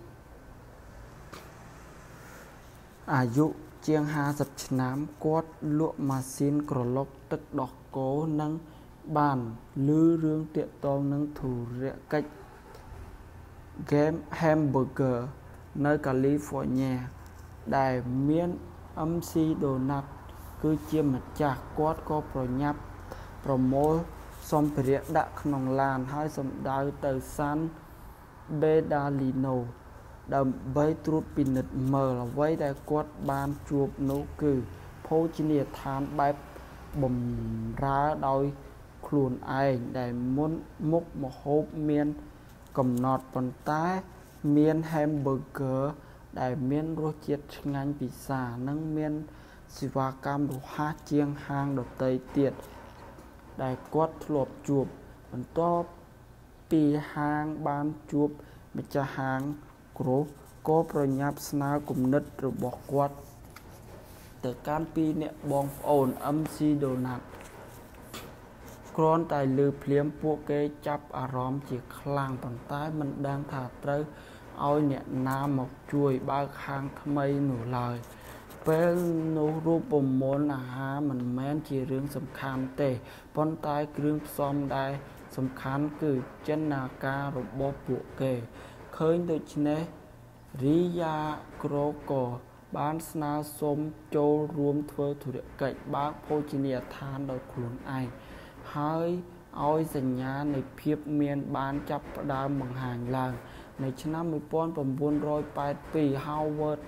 អាយុជាងห้าสิบឆ្នាំគាត់លក់ម៉ាស៊ីនក្រឡុកទឹកដោះគោនិងបានឮរឿងទាក់ទងនឹងធុរកិច្ច Game Hamburger នៅ California ដែលមាន អឹម ស៊ី Donut គឺជាម្ចាស់គាត់ក៏ប្រញាប់ប្រមូលសម្ភារៈដាក់ក្នុងឡានហើយសម្ដៅទៅ San Bernardino ដើម្បីត្រួតពិនិត្យមើលអ្វីដែលគាត់បានជួបនោះគឺភោជនីយដ្ឋានបែបបំរើដោយខ្លួនឯងដែលមុនមុខម្ហូបមានកំណត់ប៉ុន្តែមាន Hamburger ដែលមានរសជាតិឆ្ងាញ់ពិសានិងមានសេវាកម្មរហ័សជាងហាងដទៃទៀតដែលគាត់ធ្លាប់ជួបបន្ទាប់ពីហាងបានជួបម្ចាស់ហាងគ្រូក៏ប្រញាប់ស្នើគំនិតរបស់គាត់ទៅកាន់ពីរអ្នកបងប្អូន អឹម ស៊ី Donut គ្រាន់តែឮភ្លាមពួកគេចាប់អារម្មណ៍ជាខ្លាំងប៉ុន្តែមិនដឹងថាត្រូវឲ្យអ្នកណាមកជួយបើកហាងថ្មីនោះឡើយពេលនោះរូបមន្តអាហារមិនមែនជារឿងសំខាន់ទេប៉ុន្តែគ្រឿងផ្សំដែលសំខាន់គឺចិន្នាការរបស់ពួកគេឃើញដូច្នេះ Ria Kroc ក៏បានស្នើសុំចូលរួមធ្វើធុរកិច្ចបើកភោជនីយដ្ឋានដោយខ្លួនឯងហើយឲ្យសញ្ញានៃភាពមានបានចាប់ផ្ដើមបង្ហាញឡើងនៅឆ្នាំnineteen eighty-two Howard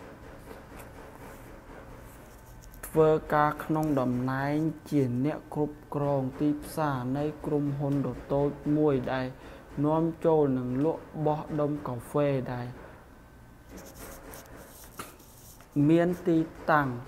ធ្វើការក្នុងតំណែងជាអ្នកគ្រប់គ្រងទីផ្សារនៃក្រុមហ៊ុនដ៏តូចមួយដែលនាំចូលនិងលក់បោះដុំកាហ្វេដែលមានទីតាំង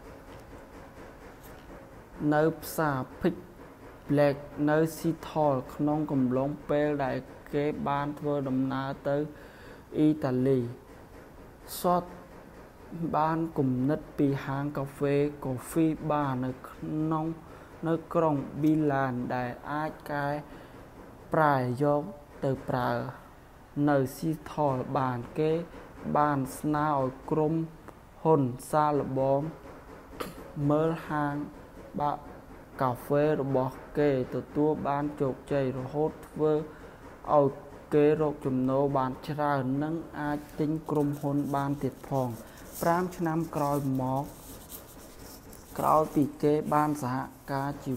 នៅផ្សារ Pittsburgh នៅ Seattle ក្នុងកំឡុងពេលដែលគេបានធ្វើដំណើរទៅអ៊ីតាលី Scott បានគំនិតពីហាងកាហ្វេ Coffee Bar នៅក្នុងនៅក្រុង Billings ដែលអាចកែប្រែយកទៅប្រើនៅស៊ីថលបានគេបានស្នើឲ្យក្រុមហ៊ុនសាឡបងមើលហាងបាក់កាហ្វេរបស់គេទទួលបានជោគជ័យរហូតធ្វើឲ្យគេរកចំណូលបានច្រើននិងអាចទិញក្រុមហ៊ុនបានទៀតផងប្រាំឆ្នាំក្រោយមកក្រោយពីគេបានសហការជា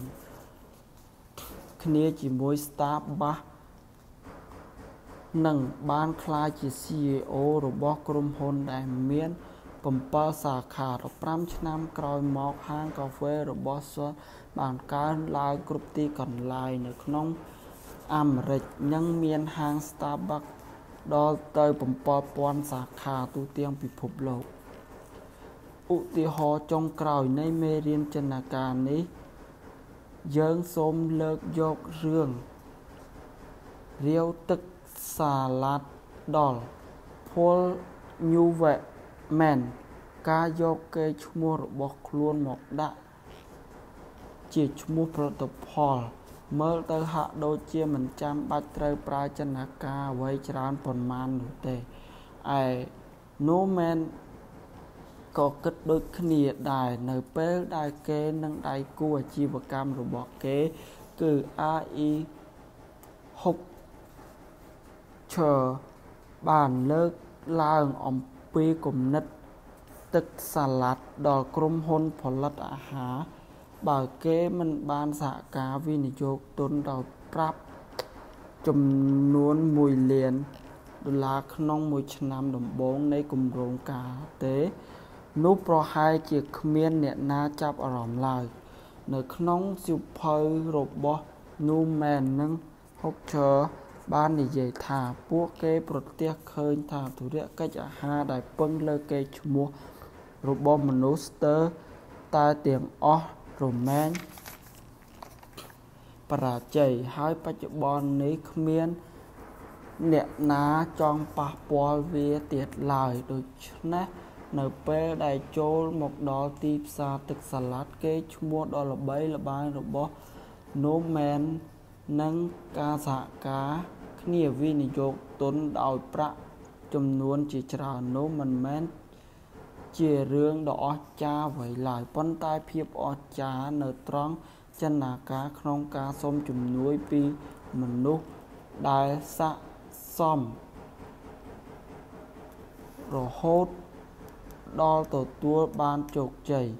គ្នាជាមួយ Starbucks និងបានក្លាយជា ซี อี โอ របស់ក្រុមហ៊ុនដែលមានbảyសាខាដប់ប្រាំឆ្នាំក្រោយមកហាងកាហ្វេរបស់ Starbucks បានកើនឡើងគ្រប់ទីកន្លែងនៅក្នុងអាមេរិកនិងមានហាង Starbucks ដល់ទៅbảyពាន់សាខាទូទាំងពិភពលោកឧទាហរណ៍ចុងក្រោយនៃមេរៀនចិន្នាការនេះយើងសូមលើកយករឿងរាវទឹកសាឡាត់ដល់ Paul Newman ការយកកេរ្តិ៍ឈ្មោះរបស់ខ្លួនមកដាក់ជាឈ្មោះផលិតផលមើលទៅហាក់ដូចជាមិនចាំបាច់ត្រូវប្រើចិន្នាការអ្វីច្រើនប៉ុន្មាននោះទេឯ Newman ក៏គិតដូចគ្នាដែរនៅពេលដែលគេនិងដៃគូអាជីវកម្មរបស់គេគឺ អារ អ៊ី Hochschild បានលើកឡើងអំពីគំនិតទឹកសាឡាត់ដល់ក្រុមហ៊ុនផលិតអាហារបើគេមិនបានសហការវិនិយោគទុនដោយប្រាប់ចំនួនមួយលានដុល្លារក្នុងមួយឆ្នាំដំបូងនៃគម្រោងការទេនោះប្រហែលជាគ្មានអ្នកណាចាប់អារម្មណ៍ឡើយនៅក្នុងសៀវភៅរបស់ Newman និង Hochschild បាននិយាយថាពួកគេប្រទះឃើញថាធុរកិច្ចអាហារដែលពឹងលើកេរ្តិ៍ឈ្មោះរបស់មនុស្សស្ទើរតែទាំងអស់រមែងបរាជ័យហើយបច្ចុប្បន្ននេះគ្មានអ្នកណាចង់ប៉ះពាល់វាទៀតឡើយដូច្នេះនៅពេលដែលចូលមកដល់ទីផ្សារទឹកសាឡាត់កេរ្តិ៍ឈ្មោះដ៏ល្បីល្បាញរបស់ Newman និងការសហការគ្នាវិនិយោគទុនដោយប្រាក់ចំនួនជាច្រើននោះមិនមែនជារឿងដ៏អស្ចារ្យអ្វីឡើយប៉ុន្តែភាពអស្ចារ្យនៅត្រង់ចិន្នាការក្នុងការសុំជំនួយពីមនុស្សដែលស័ក្តិសមរហូតដល់ទទួលបានជោគជ័យ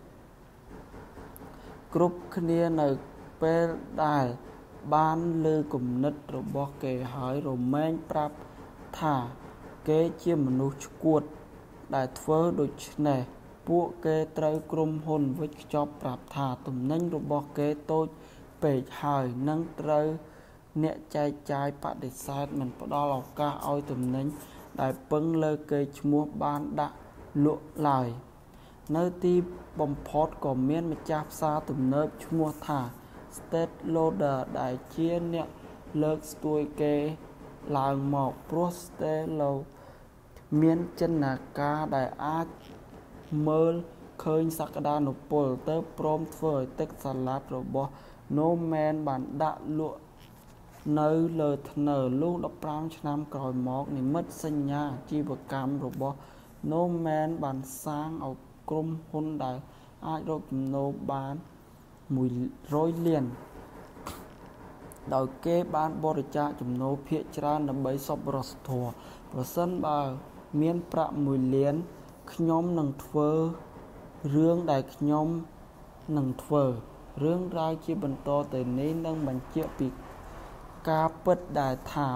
គ្រប់គ្នានៅពេលដែលបានឮគំនិតរបស់គេហើយរមែងប្រាប់ថាគេជាមនុស្សឆ្កួតដែលធ្វើដូច្នេះពួកគេត្រូវក្រុមហ៊ុនវេចខ្ចប់ប្រាប់ថាទំនិញរបស់គេតូចពេកហើយនិងត្រូវអ្នកចែកចាយបដិសេធមិនផ្ដល់ឱកាសឲ្យទំនិញដែលពឹងលើកេរ្តិ៍ឈ្មោះបានដាក់លក់ឡើយនៅទីបំផុតក៏មានម្ចាស់ផ្សារទំនើបឈ្មោះថា State Lauder ដែលជាអ្នកលើកស្ទួយគេឡើងមកព្រោះ State Lauder មានចិន្នាការដែលអាចមើលឃើញសក្តានុពលទើបព្រមធ្វើឲ្យទឹកសាឡាត់របស់ Newman បានដាក់លក់នៅលើធ្នើរលុះដប់ប្រាំឆ្នាំក្រោយមកនិមិត្តសញ្ញាអាជីវកម្មរបស់ Newman បានសាងឲ្យក្រុមហ៊ុនដែលអាចរកចំណូលបានមួយរយលានដោយគេបានបរិច្ចាគចំណូលភាគច្រើនដើម្បីសប្បុរសធម៌ប្រសិនបើមានប្រាក់មួយលានខ្ញុំនឹងធ្វើរឿងដែលខ្ញុំនឹងធ្វើរឿងរ៉ាវជាបន្តទៅនេះនឹងបញ្ជាក់ពីការពិតដែលថា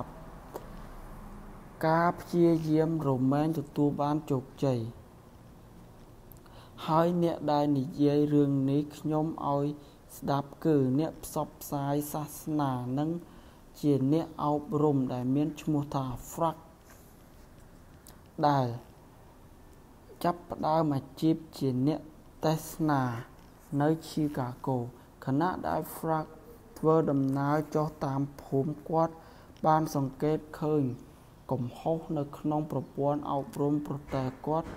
ការព្យាយាមរមែងទទួលបានជោគជ័យហើយអ្នកដែលនិយាយរឿងនេះខ្ញុំឲ្យស្ដាប់គឺអ្នកផ្សព្វផ្សាយសាសនានិងជាអ្នកអប់រំដែលមានឈ្មោះថា Frank ដែលចាប់ផ្ដើមអាជីពជាអ្នកទេសនានៅ Chicago ខណៈដែល Frank ធ្វើដំណើរចុះតាមភូមិគាត់បានសង្កេតឃើញកំហុសនៅក្នុងប្រព័ន្ធអប់រំប្រទេសគាត់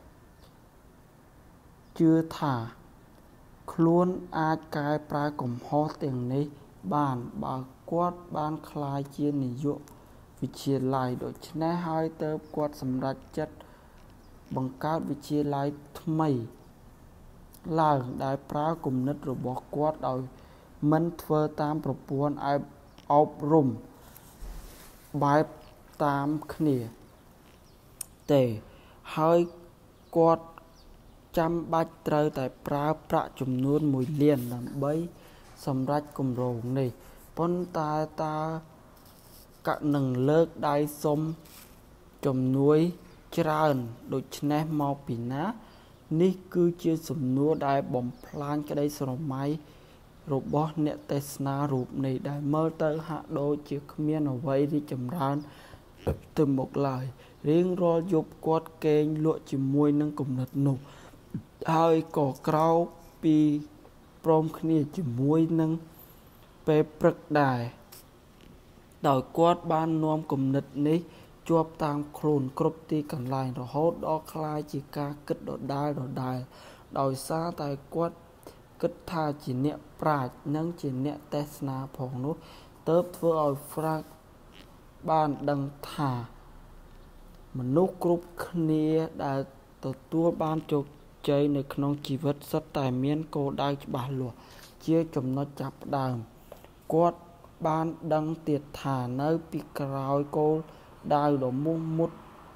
ជឿថាខ្លួនអាចកែប្រែកំហុសទាំងនេះបានបើគាត់បានក្លាយជានាយកវិទ្យាល័យដូច្នេះហើយទើបគាត់សម្រេចចិត្តបង្កើតវិទ្យាល័យថ្មីឡើងដែលប្រើគំនិតរបស់គាត់ដោយមិនធ្វើតាមប្រព័ន្ធអប់រំបែបតាមគ្នាទេហើយគាត់ចាំបាច់ត្រូវតែប្រើប្រាក់ចំនួនមួយលានដើម្បីសម្រេចគម្រោងនេះប៉ុន្តែតើកនឹងលើកដៃសុំជំនួយច្រើនដូច្នេះមកពីណានេះគឺជាសំណួរដែលបំផ្លាញក្តីស្រមៃរបស់អ្នកទេសនារូបនេះដែលមើលទៅហាក់ដូចជាគ្មានអ្វីរីកចម្រើនទៅមុខឡើយរៀងរាល់យប់គាត់គេងលក់ជាមួយនឹងគំនិតនោះហើយក៏ក្រោកពីព្រមគ្នាជាមួយនឹងពេលព្រឹកដែរដោយគាត់បាននាំគំនិតនេះជាប់តាមខ្លួនគ្រប់ទីកន្លែងរហូតដល់คล้ายជាការគិតដដែលដដែលដោយសារតែគាត់គិតថាជាអ្នកប្រាជ្ញនិងជាអ្នកទេសនាផងនោះទើបធ្វើឲ្យ Frank បានដឹងថាមនុស្សគ្រប់គ្នាដែលទទួលបានជោគជ័យនៅក្នុងជីវិតសុទ្ធតែមានគោលដៅច្បាស់លាស់ជាចំណុចចាប់ផ្ដើមគាត់បានដឹងទៀតថានៅពីក្រោយគោលដៅដ៏មោះមុត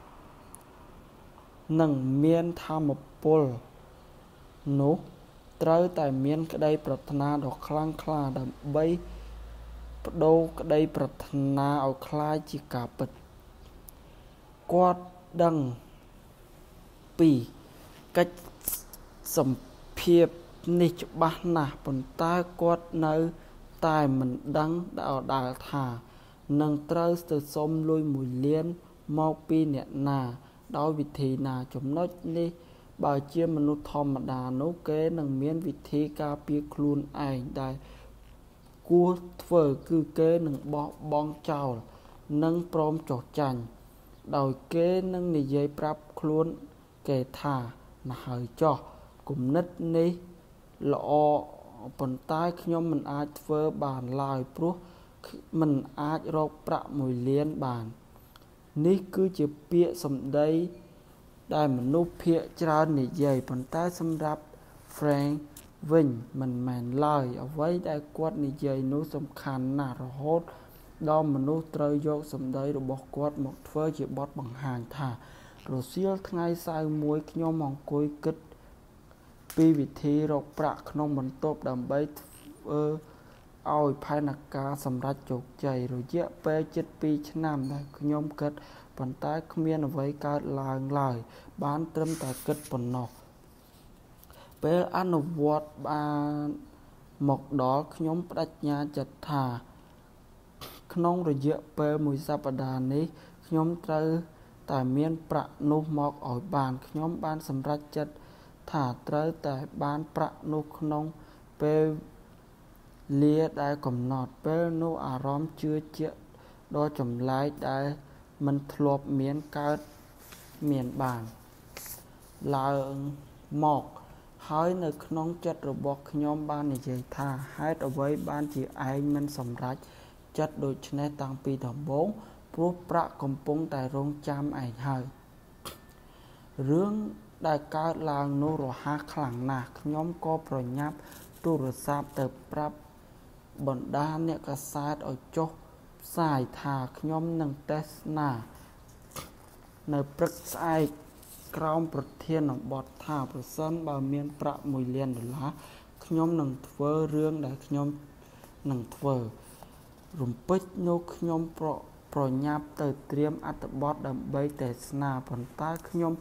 និងមានថាមពលនោះត្រូវតែមានក្តីប្រាថ្នាដ៏ខ្លាំងក្លាដើម្បីបដូរក្តីប្រាថ្នាឲ្យคล้ายជាការពិតគាត់ដឹងពីកិច្ចសម្ភារនេះច្បាស់ណាស់ប៉ុន្តែគាត់នៅតែមិនដឹងដល់ថានឹងត្រូវទៅសុំលុយមួយលានមកពីអ្នកណាដោយវិធីណាចំណុចនេះបើជាមនុស្សធម្មតានោះគេនឹងមានវិធីការពារខ្លួនឯងដែលគួរធ្វើគឺគេនឹងបោះបង់ចោលនិងព្រមចុះចាញ់ដោយគេនឹងនិយាយប្រាប់ខ្លួនគេថាណាហើយចោះគំនិតនេះល្អប៉ុន្តែខ្ញុំមិនអាចធ្វើបានឡើយព្រោះមិនអាចរកប្រាក់មួយលានបាននេះគឺជាពាក្យសម្ដីដែលមនុស្សភាគច្រើននិយាយប៉ុន្តែសម្រាប់ Frank វិញមិនមែនឡើយអ្វីដែលគាត់និយាយនោះសំខាន់ណាស់រហូតដល់មនុស្សត្រូវយកសម្ដីរបស់គាត់មកធ្វើជាបទបង្ហាញថារសៀលថ្ងៃសៅរ៍មួយខ្ញុំអង្គុយគិតពីវិធីរកប្រាក់ក្នុងបន្ទប់ដើម្បីធ្វើឲ្យផែនការសម្រេចជោគជ័យរយៈពេលជិតពីរឆ្នាំដែលខ្ញុំគិតប៉ុន្តែគ្មានអ្វីកើតឡើងឡើយបានត្រឹមតែគិតប៉ុណ្ណោះពេលអនុវត្តបានមកដល់ខ្ញុំបដិញ្ញាចិត្តថាក្នុងរយៈពេលមួយសប្តាហ៍នេះខ្ញុំត្រូវតែមានប្រាក់នោះមកឲ្យបានខ្ញុំបានសម្រេចចិត្តថាត្រូវតែបានប្រាក់នោះក្នុងពេលលាដែលកំណត់ពេលនោះអារម្មណ៍ជឿជាក់ដ៏ចម្លែកដែលមិនធ្លាប់មានកើតមានបានឡើងមកហើយនៅក្នុងចិត្តរបស់ខ្ញុំបាននិយាយថាហេតុអ្វីបានជាឯងមិនសម្រេចចិត្តដូច្នេះតាំងពីដំបូងព្រោះប្រាក់កំពុងតែរងចាំឯងហើយរឿងដែលកើតឡើងនោះរហ័សខ្លាំងណាស់ខ្ញុំក៏ប្រញាប់ទូរស័ព្ទទៅប្រាប់បណ្ដាអ្នកកាសែតឲ្យចុះផ្សាយថាខ្ញុំនឹងទេសនានៅព្រឹកស្អែកក្រោមប្រធានបទថាប្រសិនបើមានប្រាក់មួយលានដុល្លារខ្ញុំនឹងធ្វើរឿងដែលខ្ញុំនឹងធ្វើរំពេចនោះខ្ញុំប្រប្រញាប់ទៅត្រៀមអត្ថបទដើម្បីទេសនាប៉ុន្តែខ្ញុំ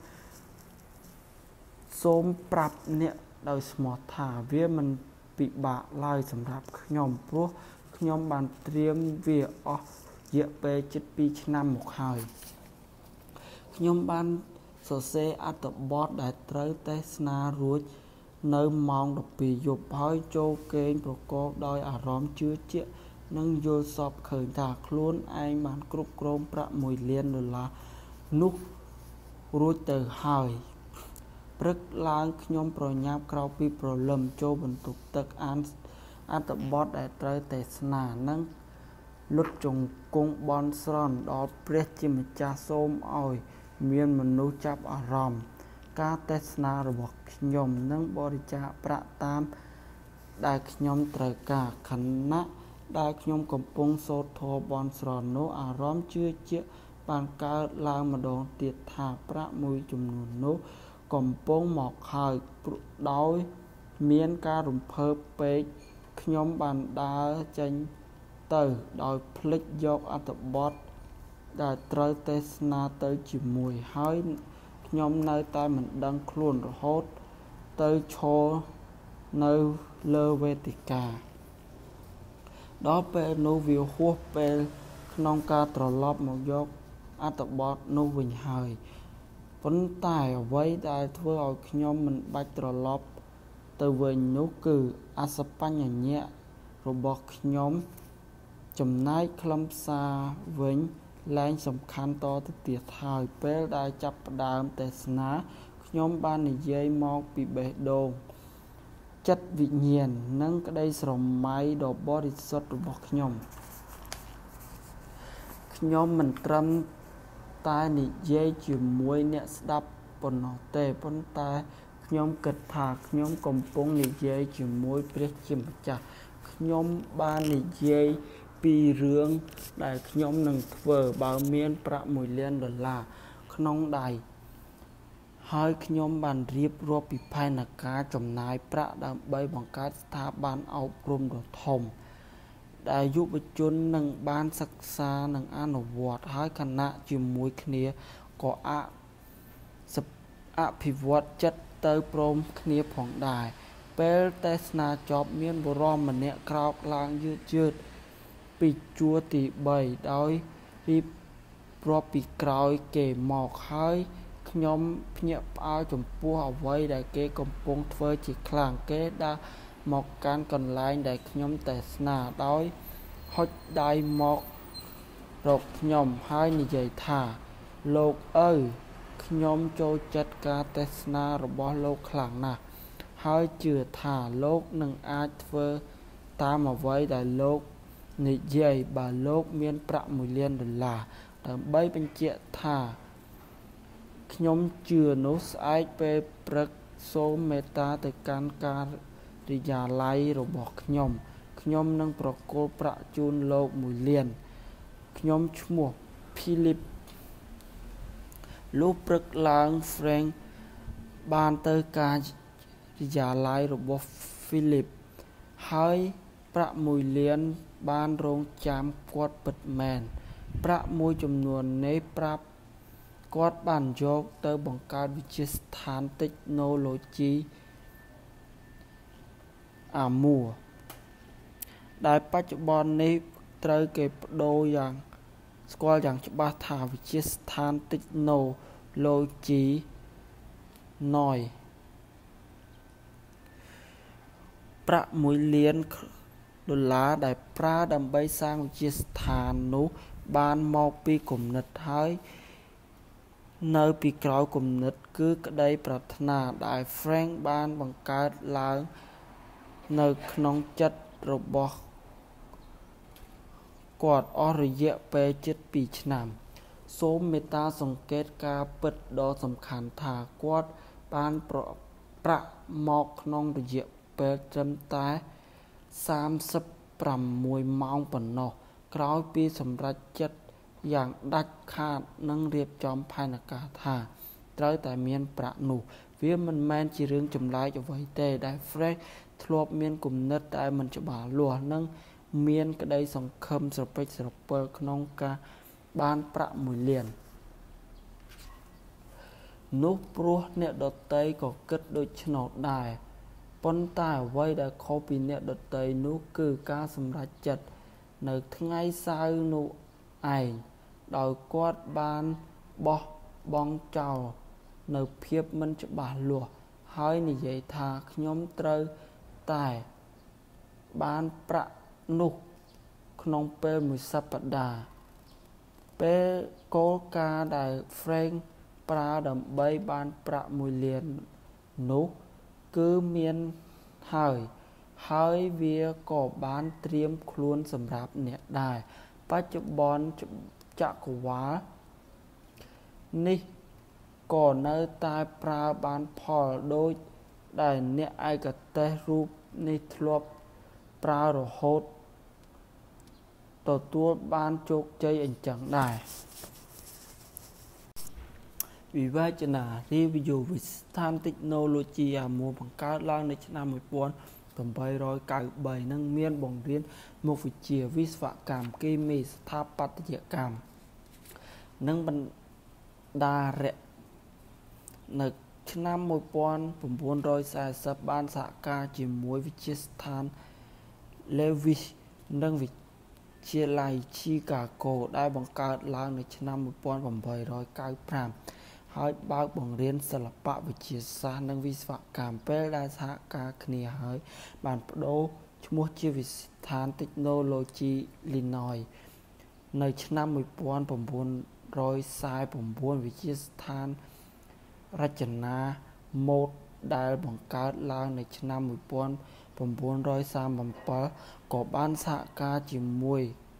សូមប្រាប់អ្នកដោយស្មោះថាវាមិនពិបាកឡើយសម្រាប់ខ្ញុំព្រោះខ្ញុំបានត្រៀមវាអស់រយៈពេលជិតពីរឆ្នាំមកហើយខ្ញុំបានសរសេរអត្ថបទដែលត្រូវទេសនារួចនៅម៉ោងដប់ពីរយប់ហើយចូលគេងប្រកបដោយអារម្មណ៍ជឿជាក់និងយល់សប្តិឃើញថាខ្លួនឯងបានគ្រប់គ្រងប្រាក់មួយលានដុល្លារនោះរួចទៅហើយព្រឹកឡើងខ្ញុំប្រញាប់ក្រោកពីព្រលឹមចូលបន្ទប់ទឹកអានអត្ថបទដែលត្រូវទេសនានិងលុតចង្កង់បនស្រន់ដល់ព្រះជាម្ចាស់សូមឲ្យមានមនុស្សចាប់អារម្មណ៍ការទេសនារបស់ខ្ញុំនិងបរិច្ចាគប្រាក់តាមដែលខ្ញុំត្រូវការខណៈដែលខ្ញុំកំពុងសូត្រធម៌បន់ស្រន់នោះអារម្មណ៍ជឿជាក់បានកើតឡើងម្ដងទៀតថាប្រាក់មួយចំនួននោះកំពុងមកហើយដោយមានការរំភើបពេកខ្ញុំបានដើរចេញទៅដោយភ្លេចយកអត្ថបទដែលត្រូវទេសនាទៅជាមួយហើយខ្ញុំនៅតែមិនដឹងខ្លួនរហូតទៅឈរនៅលើវេទិកាដល់ពេលនោះវាហួសពេលក្នុងការត្រឡប់មកយកអត្ថបទនោះវិញហើយប៉ុន្តែអ្វីដែលធ្វើឲ្យខ្ញុំមិនបាច់ត្រឡប់ទៅវិញនោះគឺអសបញ្ញញ្ញៈរបស់ខ្ញុំចំណែកខ្លឹមសារវិញលែងសំខាន់តទៅទៀតហើយពេលដែលចាប់ផ្ដើមទេសនាខ្ញុំបាននិយាយមកពីបេះដូងចិត្តវិញ្ញាណនិងក្តីស្រមៃដ៏បរិសុទ្ធរបស់ខ្ញុំខ្ញុំមិនត្រឹមតែនិយាយជាមួយអ្នកស្ដាប់ប៉ុណ្ណោះទេប៉ុន្តែខ្ញុំគិតថាខ្ញុំកំពុងនិយាយជាមួយព្រះជាម្ចាស់ខ្ញុំបាននិយាយពីរឿងដែលខ្ញុំនឹងធ្វើបើមានប្រាក់មួយលានដុល្លារក្នុងដៃហើយខ្ញុំបានរៀបរាប់ពីផែនការចំណាយប្រាក់ដើម្បីបង្កើតស្ថាប័នអប់រំដ៏ធំដែលយុវជននឹងបានសិក្សានិងអនុវត្តហើយគណៈជាមួយគ្នាក៏អអភិវឌ្ឍចិត្តទៅព្រមគ្នាផងដែរពេលទេសនាចប់មានបុរសម្នាក់ក្រោកឡើងយឺតយឺតពីជួរទីបីដោយរៀបរាប់ពីក្រោយគេមកហើយខ្ញុំភ្ញាក់ផ្អើលចំពោះអ្វីដែលគេកំពុងធ្វើជាខ្លាំងគេដើរមកកាន់កន្លែងដែលខ្ញុំទេសនាដោយហុចដៃមករកខ្ញុំហើយនិយាយថាលោកអើយខ្ញុំចូលចិត្តការទេសនារបស់លោកខ្លាំងណាស់ហើយជឿថាលោកនឹងអាចធ្វើតាមអ្វីដែលលោកនិយាយបើលោកមានប្រាក់មួយលានដុល្លារដើម្បីបញ្ជាក់ថាខ្ញុំជឿនោះស្អែកពេលព្រឹកសូមមេត្តាទៅកាន់ការិយាល័យរបស់ខ្ញុំខ្ញុំនឹងប្រគល់ប្រាក់ជូនលោកមួយលានខ្ញុំឈ្មោះ Philip លុះព្រឹកឡើង Frank បានទៅការិយាល័យរបស់ Philip ហើយប្រាក់មួយលានបានរងចាំគាត់ពិតមែនប្រាក់មួយចំនួននេះប្រាប់គាត់បានយកទៅបង្កើតវិទ្យាស្ថាន Technology Amur ដែលបច្ចុប្បន្ននេះត្រូវគេប្ដូរយ៉ាងស្គាល់យ៉ាងច្បាស់ថាវិទ្យាស្ថាន Technology Noi ប្រាក់មួយលានដុល្លារដែលប្រើដើម្បីសាងវិទ្យាស្ថាននោះបានមកពីគំនិតហើយនៅពីក្រោយគំនិតគឺក្តីប្រាថ្នាដែល Frank បានបង្កើតឡើងនៅក្នុងចិត្តរបស់គាត់អស់រយៈពេលជិតពីរឆ្នាំសូមមេត្តាសង្កេតការពិតដ៏សំខាន់ថាគាត់បានប្រប្រាក់មកក្នុងរយៈពេលត្រឹមតែសាមសិបប្រាំមួយម៉ោងប៉ុណ្ណោះក្រោយពីសម្រេចចិត្តយ៉ាងដាច់ខាតនិងរៀបចំផែនការថាត្រូវតែមានប្រាក់នោះវាមិនមែនជារឿងចម្លែកអ្វីទេដែល Frank ធ្លាប់មានគំនិតតែមិនច្បាស់លាស់និងមានក្តីសង្ឃឹមស្រពេចស្រពិលក្នុងការបានប្រាក់មួយលាននោះព្រោះអ្នកដតីក៏គិតដូច្នោះដែរប៉ុន្តែអ្វីដែលខុសពីអ្នកដតីនោះគឺការសម្រេចចិត្តនៅថ្ងៃសៅរ៍នោះឯងដោយគាត់បានបោះបង់ចោលនៅភាពមិនច្បាស់លាស់ហើយនិយាយថាខ្ញុំត្រូវតែបានប្រាក់នោះក្នុងពេលមួយសប្តាហ៍ពេលគោលការណ៍ដែល Frank ប្រើដើម្បីបានប្រាក់មួយលាននោះគឺមានហើយហើយវាក៏បានត្រៀមខ្លួនសម្រាប់អ្នកដែរបច្ចុប្បន្នចក្រវាឡនេះក៏នៅតែប្រើបានផលដូចដែលអ្នកឯកទេសរូបនេះធ្លាប់ប្រើរហូតទទួលបានជោគជ័យអញ្ចឹងដែរវិវចនា Review វិស្ថាន Technology អាមួយបង្កើតឡើងនៅឆ្នាំmột nghìn tám trăm chín mươi ba និងមានបង្រៀនមុខវិជ្ជាវិស្វកម្មគីមីស្ថាបត្យកម្មនិងបណ្ដារៈនៅឆ្នាំmột nghìn chín trăm bốn mươiបានសហការជាមួយវិទ្យាស្ថាន Lewis និងវិទ្យាល័យ Chicago ដែលបង្កើតឡើងនៅឆ្នាំmột nghìn tám trăm chín mươi lămហើយបើកបង្រៀនសិល្បៈវិទ្យាសាស្ត្រនិងវិស្វកម្មពេលដែលសហការគ្នាហើយបានបដូរឈ្មោះជាវិទ្យាស្ថាន Technology Illinois នៅឆ្នាំmột nghìn chín trăm bốn mươi chínវិទ្យាស្ថានរចនាម៉ូដដែលបង្កើតឡើងនៅឆ្នាំmột nghìn chín trăm ba mươi bảyក៏បានសហការជាមួយ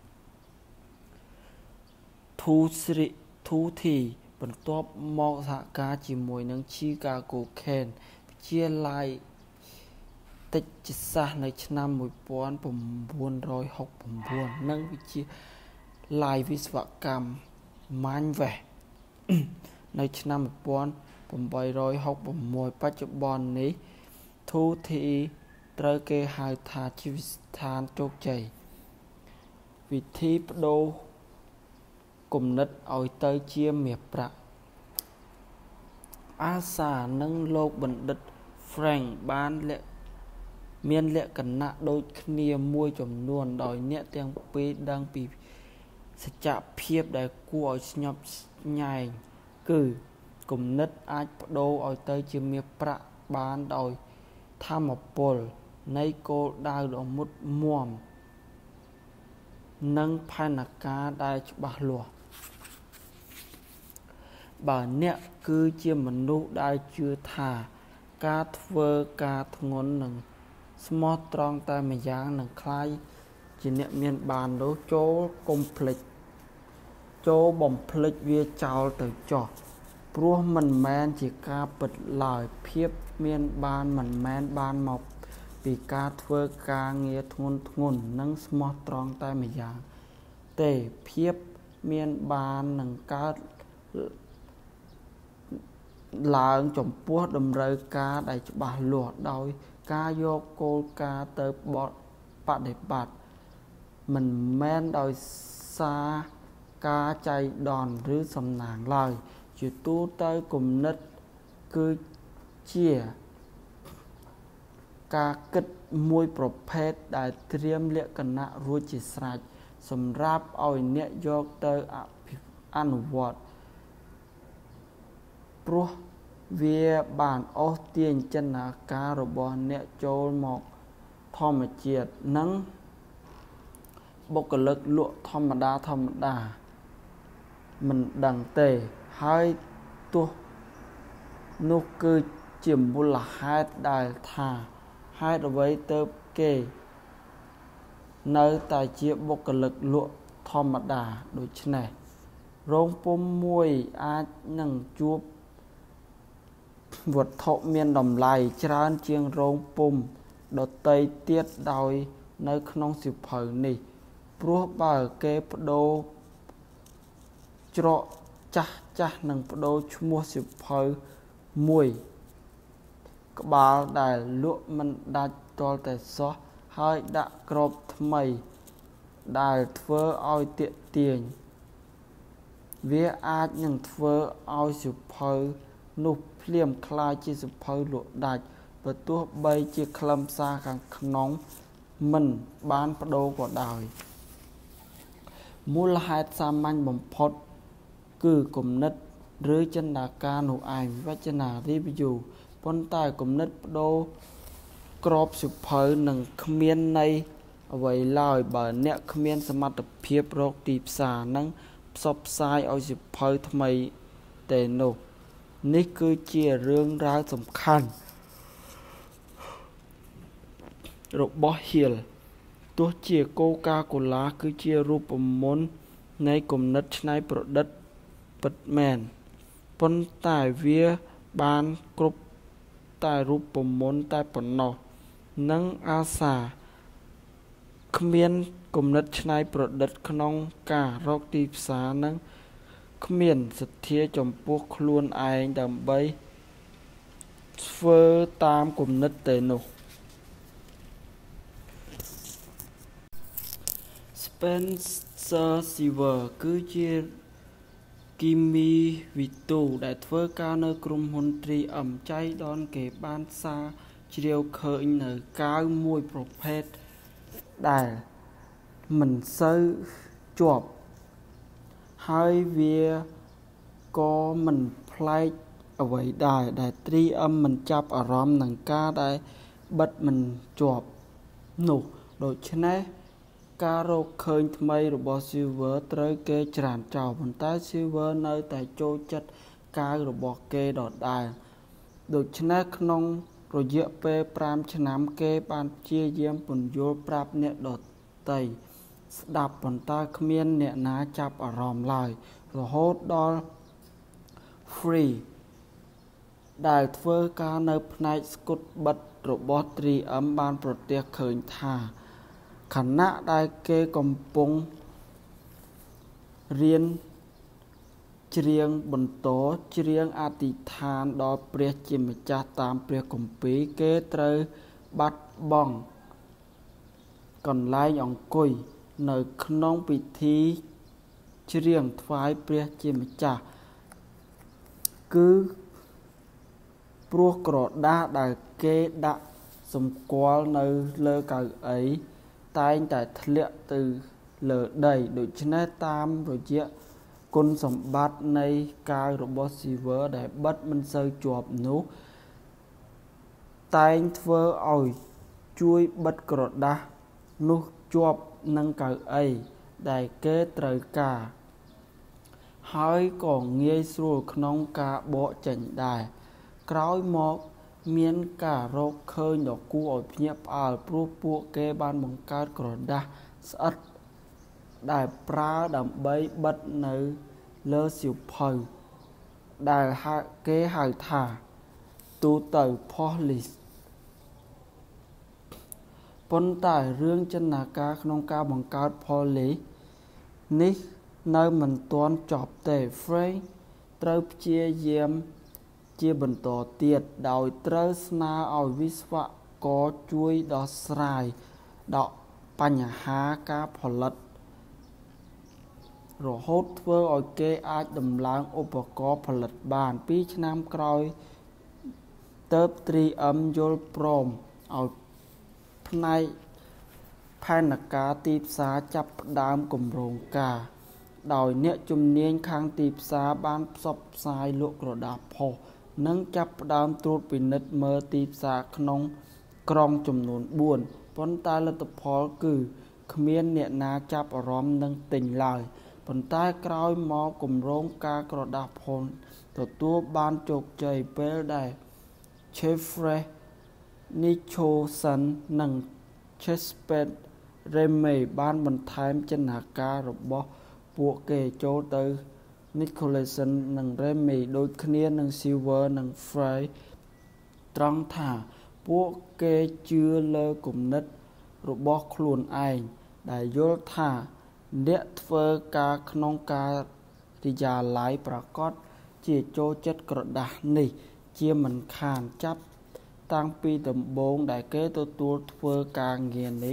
two T បន្ទាប់មកសហការជាមួយនឹង Chicago Kane វិទ្យាល័យតិចសាស្ត្រនៅឆ្នាំmột nghìn chín trăm sáu mươi chínនិងវិទ្យាល័យវិស្វកម្ម Manvest នៅឆ្នាំmột nghìn tám trăm sáu mươi mốt បច្ចុប្បន្ននេះ two T ត្រូវគេហៅថាជាវិទ្យាស្ថានជោគជ័យវិធីបដូរគំនិតឲ្យទៅជាមាសប្រាក់អាសានិងលោកបណ្ឌិត Frank បានលក្ខមានលក្ខណៈដូចគ្នាមួយចំនួនដោយអ្នកទាំងពីរដឹងពីសច្ចភាពដែលគួរឲ្យស្ញប់ស្ញែងគឺគំនិតអាចបដូរឲ្យទៅជាមាសប្រាក់បានដោយថាមពលនៃគោលដៅដ៏មុតមាំនិងផែនការដែលច្បាស់លាស់បើអ្នកគឺជាមនុស្សដែលជឿថាការធ្វើការធ្ងន់និងស្មោះត្រង់តែម្យ៉ាងនឹងคล้ายជាអ្នកមានបាននោះចូលកុំភ្លេចចូលបំភ្លេចវាចោលទៅចោះព្រោះមិនមែនជាការពិតឡើយភាពមានបានមិនមែនបានមកពីការធ្វើការងារធ្ងន់ធ្ងរនិងស្មោះត្រង់តែម្យ៉ាងទេភាពមានបាននឹងកើតឡើងចំពោះតម្រូវការដែលច្បាស់លាស់ដោយការយកគោលការណ៍ទៅបដិបត្តិមិនមែនដោយសារការចៃដន្យឬសំណាងឡើយជាទូទៅគំនិតគឺជាការគិតមួយប្រភេទដែលត្រៀមលក្ខណៈរួចជាស្រេចសម្រាប់ឲ្យអ្នកយកទៅអនុវត្តព្រោះវាបានអូសទាញចិន្តាការរបស់អ្នកចូលមកធម្មជាតិនិងបុគ្គលិកលក់ធម្មតាធម្មតាមិនដឹងទេហើយទោះនោះគឺជាមូលហេតុដែលថាហេតុអ្វីទើបគេនៅតែជាបុគ្គលិកលក់ធម្មតាដូច្នេះរោងពុម្ពមួយអាចនឹងជួបវត្ថុមានតម្លៃច្រើនជាងរោងពុម្ពដទៃទៀតដោយនៅក្នុងសៀវភៅនេះព្រោះបើគេបដូរច្រកចាស់ចាស់នឹងបដូរឈ្មោះសៀវភៅមួយក្បាលដែលលក់មិនដាច់ទាល់តែសោះហើយដាក់គ្របថ្មីដែលធ្វើឲ្យទាក់ទាញវាអាចនឹងធ្វើឲ្យសៀវភៅនោះភ្លាមคล้ายជាសៀវភៅលក់ដាច់បើទោះបីជាខ្លឹមសារខាងក្នុងមិនបានបដូរក៏ដោយមូលហេតុសាមញ្ញបំផុតគឺគំនិតឬចិន្តាការនោះឯងវិវចនា Review ប៉ុន្តែគំនិតបដូរក្របសៀវភៅនឹងគ្មានន័យអ្វីឡើយបើអ្នកគ្មានសមត្ថភាពរកទីផ្សារនិងផ្សព្វផ្សាយឲ្យសៀវភៅថ្មីទេនោះនេះគឺជារឿងរ៉ាវសំខាន់របស់ Hill ទោះជាកូកាកូឡាគឺជារូបមន្តនៃគំនិតច្នៃប្រឌិតពិតមែនប៉ុន្តែវាបានគ្រប់តែរូបមន្តតែប៉ុណ្ណោះនិងអាសាគ្មានគំនិតច្នៃប្រឌិតក្នុងការរកទីផ្សារនិងគ្មានសទ្ធាចំពោះខ្លួនឯងដើម្បីធ្វើតាមគំនិតទេនោះ Spencer Silver គឺជាគីមីវិទូដែលធ្វើការនៅក្រុមហ៊ុន ទ្រី អឹម ចៃដន្យគេបានសារជ្រាវឃើញនៅកាវមួយប្រភេទដែលមិនសូវជាប់ហើយវាក៏មិនប្លែកអ្វីដែរដែល ទ្រី អឹម មិនចាប់អារម្មណ៍នឹងការដែលបិទមិនជាប់នោះដូច្នេះការរកឃើញថ្មីរបស់ Silver ត្រូវគេច្រានចោលប៉ុន្តែ Silver នៅតែចូលចិត្តកាវរបស់គេដដែលដូច្នេះក្នុងរយៈពេលប្រាំឆ្នាំគេបានព្យាយាមពន្យល់ប្រាប់អ្នកដទៃស្ដាប់ប៉ុន្តែគ្មានអ្នកណាចាប់អារម្មណ៍ឡើយរហូតដល់ Free ដែលធ្វើការនៅផ្នែកស្គុតបិទរបស់ ទ្រី អឹម បានប្រទះឃើញថាខណៈដែលគេកំពុងរៀនច្រៀងបន្តច្រៀងអធិដ្ឋានដល់ព្រះជាម្ចាស់តាមព្រះគម្ពីរគេត្រូវបាត់បង់កន្លែងអង្គុយនៅក្នុងពិធីច្រៀងថ្វាយព្រះជាម្ចាស់គឺព្រោះក្រដាសដែលគេដាក់សម្គាល់នៅលើកៅអីតែងតែធ្លាក់ទៅលើដីដូច្នេះតាមរយៈគុណសម្បត្តិនៃកាវរបស់ Silver ដែលបិទមិនសូវជាប់នោះតែងធ្វើឲ្យជួយបិទក្រដាសនោះជាប់នឹងកៅអីដែលគេត្រូវការហើយក៏ងាយស្រួលក្នុងការបកចេញដែរក្រោយមកមានការរកឃើញដ៏គួរឲ្យភ្ញាក់ផ្អើលព្រោះពួកគេបានបង្កើតក្រដាសស្អិតដែលប្រើដើម្បីបិទនៅលើសៀវភៅដែលគេហៅថាទូទៅ Polish ប៉ុន្តែរឿងចិន្តាការក្នុងការបង្កើត Polish នេះនៅមិនទាន់ចប់ទេ Frank ត្រូវព្យាយាមជាបន្តទៀតដោយត្រូវស្នើឲ្យវិស្វករជួយដោះស្រាយដល់បញ្ហាការផលិតរហូតធ្វើឲ្យគេអាចដំឡើងឧបករណ៍ផលិតបានពីរឆ្នាំក្រោយទើប ទ្រី អឹម យល់ព្រមឲ្យផ្នែកផែនការទីផ្សារចាប់ផ្ដើមគម្រោងការដោយអ្នកជំនាញខាងទីផ្សារបានផ្សព្វផ្សាយលក់ក្រដាសផុសនិងចាប់ផ្ដើមត្រួតពិនិត្យមើលទីផ្សារក្នុងក្រុងចំនួនបួនប៉ុន្តែលទ្ធផលគឺគ្មានអ្នកណាចាប់អារម្មណ៍នឹងទិញឡើយប៉ុន្តែក្រោយមកគម្រោងការក្រដាសផុសទទួលបានជោគជ័យពេលដែល Jeffrey Nicholson និង Chesapeake Remey បានបន្ថែមចិន្នាការរបស់ពួកគេចូលទៅ Nicholson និង Remey ដូចគ្នានឹង Silver និង Frey ត្រង់ថាពួកគេជឿលើគំនិតរបស់ខ្លួនឯងដែលយល់ថាអ្នកធ្វើការក្នុងការិយាល័យប្រាកដជាចូលចិត្តក្រដាសនេះជាមិនខានចាប់តាំងពីដំបូងដែលគេទទួលធ្វើការងារនេះ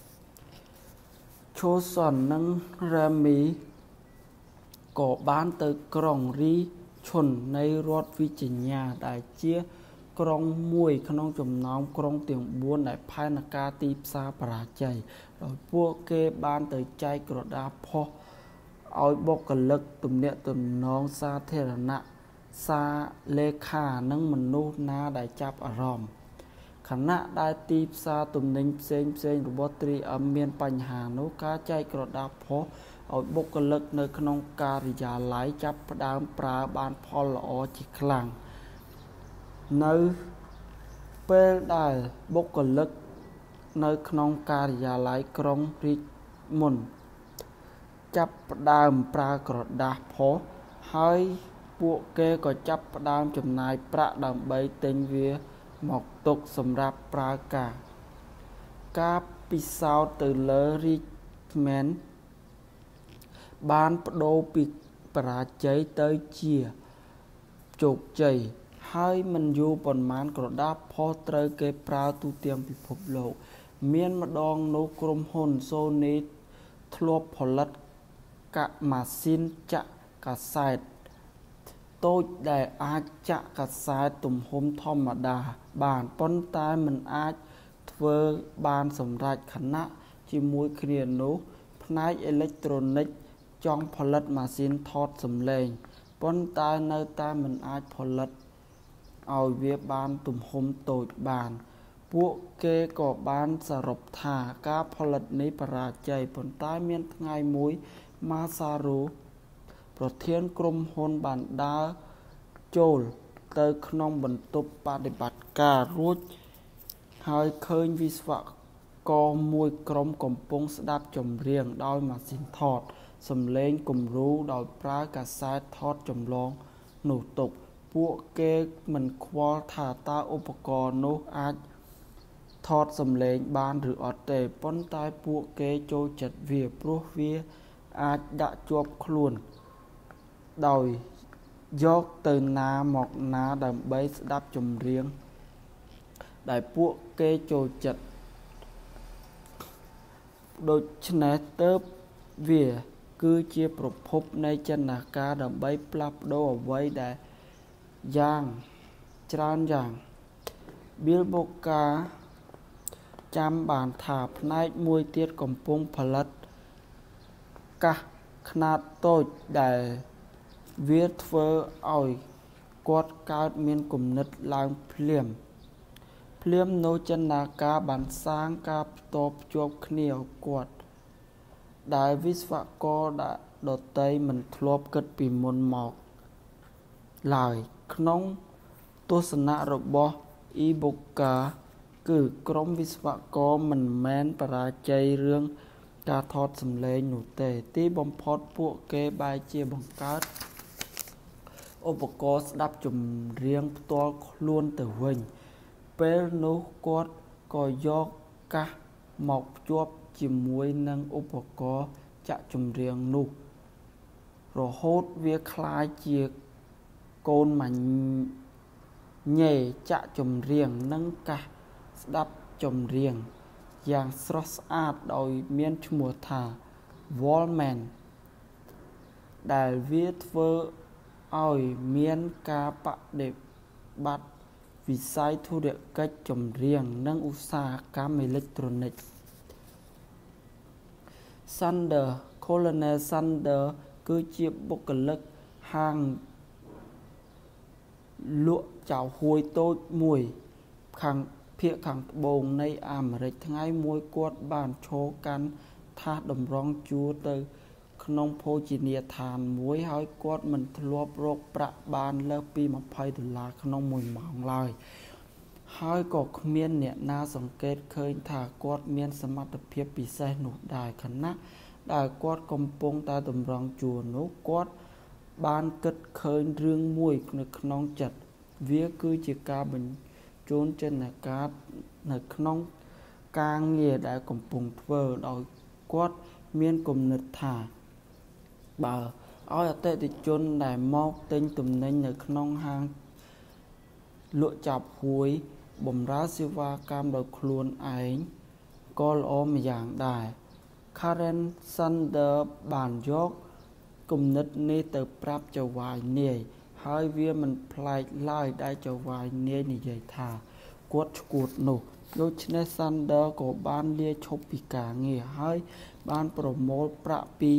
Choson និង Remey ក៏បានទៅក្រុង Richmond នៃរដ្ឋ Virginia ដែលជាក្រុងមួយក្នុងចំណោមក្រុងទាំងបួនដែលផែនការទីផ្សារបរាជ័យដោយពួកគេបានទៅចែកក្រដាសផុសឲ្យបុគ្គលិកទំនាក់ទំនងសាធារណៈសារលេខានិងមនុស្សណាដែលចាប់អារម្មណ៍ខណៈដែលទីផ្សារទំនិញផ្សេងផ្សេងរបស់ ទ្រី អឹម មានបញ្ហានោះការចែកក្រដាសផុសឲ្យបុគ្គលិកនៅក្នុងការិយាល័យចាប់ផ្ដើមប្រើបានផលល្អជាខ្លាំងនៅពេលដែលបុគ្គលិកនៅក្នុងការិយាល័យក្រុងរីជមុនចាប់ផ្ដើមប្រើក្រដាសផុសហើយពួកគេក៏ចាប់ផ្ដើមចំណាយប្រាក់ដើម្បីទិញវាមកទុកសម្រាប់ប្រើការការពិសោធន៍ទៅលើ Richmond បានប្ដូរពីបរាជ័យទៅជាជោគជ័យហើយមិនយូរប៉ុន្មានក្រដាសផុសត្រូវគេប្រើទូទាំងពិភពលោកមានម្ដងនោះក្រុមហ៊ុន Sony ធ្លាប់ផលិតកាម៉ាស៊ីនចាក់កាសែតតូចដែលអាចចាក់កាសែតទំហំធម្មតាបានប៉ុន្តែមិនអាចធ្វើបានសម្រេចខណៈជាមួយគ្នានោះផ្នែកអេឡិចត្រូនិកចង់ផលិតម៉ាស៊ីនថតសំឡេងប៉ុន្តែនៅតែមិនអាចផលិតឲ្យវាបានទំហំតូចបានពួកគេក៏បានសរុបថាការផលិតនេះបរាជ័យប៉ុន្តែមានថ្ងៃមួយ Masaru ប្រធានក្រុមហ៊ុនបានដើរចូលទៅក្នុងបន្ទប់បដិបត្តិការរួចហើយឃើញវិស្វករមួយក្រុមកំពុងស្ដាប់ចម្រៀងដោយម៉ាស៊ីនថតសំឡេងគំរូដោយប្រើកាសែតថតចម្លងនោះទុកពួកគេមិនខ្វល់ថាតើឧបករណ៍នោះអាចថតសំឡេងបានឬអត់ទេប៉ុន្តែពួកគេចូលចិត្តវាព្រោះវាអាចដាក់ជាប់ខ្លួនដោយយកទៅណាមកណាដើម្បីស្ដាប់ចម្រៀងដែលពួកគេចូលចិត្តដូច្នេះទើបវាគឺជាប្រភពនៃចិន្នាការដើម្បីផ្លាស់ប្ដូរអ្វីដែលយ៉ាងច្រើនយ៉ាង Bill Boca ចាំបានថាផ្នែកមួយទៀតកំពុងផលិតកាសខ្នាតតូចដែលវាធ្វើឲ្យគាត់កើតមានគំនិតឡើងភ្លាមភ្លាមនោះចិន្នាការបានសាងការផ្ទាប់ភ្ជាប់គ្នាឲ្យគាត់ដែលវិស្វករដទៃមិនធ្លាប់គិតពីមុនមកឡើយក្នុងទស្សនៈរបស់ Iboga គឺក្រុមវិស្វករមិនមែនបរាជ័យរឿងការថតសំឡេងនោះទេទីបំផុតពួកគេបែរជាបង្កើតឧបករណ៍ស្ដាប់ចម្រៀងផ្ទាល់ខ្លួនទៅវិញពេលនោះគាត់ក៏យកកាសមកភ្ជាប់ជាមួយនឹងឧបករណ៍ចាក់ចម្រៀងនោះរហូតវាคล้ายជាកូនម៉ាញ៉េចាក់ចម្រៀងនិងកាសស្ដាប់ចម្រៀងយ៉ាងស្រស់ស្អាតដោយមានឈ្មោះថា Walkman ដែលវាធ្វើឲ្យមានការបដិបត្តិវិស័យធុរកិច្ចចម្រៀងនិងឧស្សាហកម្មអេឡិចត្រូនិក Sander Colonel Sander គឺជាបុគ្គលិកហាងលក់ចៅហួយតូចមួយខាងភាគខាងត្បូងនៃអាមេរិកថ្ងៃមួយគាត់បានឈរកាន់ថាសតម្រង់ជួរទៅក្នុងភោជនីយដ្ឋានមួយហើយគាត់មិនធ្លាប់រកប្រាក់បានលើសពីម្ភៃដុល្លារក្នុងមួយម៉ោងឡើយហើយក៏គ្មានអ្នកណាសង្កេតឃើញថាគាត់មានសមត្ថភាពពិសេសនោះដែរខណៈដែលគាត់កំពុងតែតម្រង់ជួរនោះគាត់បានគិតឃើញរឿងមួយនៅក្នុងចិត្តវាគឺជាការបញ្ជូនចិន្នាការនៅក្នុងការងារដែលកំពុងធ្វើដោយគាត់មានគំនិតថាបើឲ្យអតិថិជនដែលមកទិញទំនិញនៅក្នុងហាងលក់ចាប់ហួយបម្រើសេវាកម្មដោយខ្លួនឯងក៏ល្អម្យ៉ាងដែរ Karen Sander បានយកគំនិតនេះទៅប្រាប់ចៅហ្វាយនាយហើយវាមិនប្លែកឡើយដែលចៅហ្វាយនាយនិយាយថាគាត់ឈួតនោះដូច្នេះ Sander ក៏បានលាឈប់ពីការងារហើយបានប្រមូលប្រាក់ពី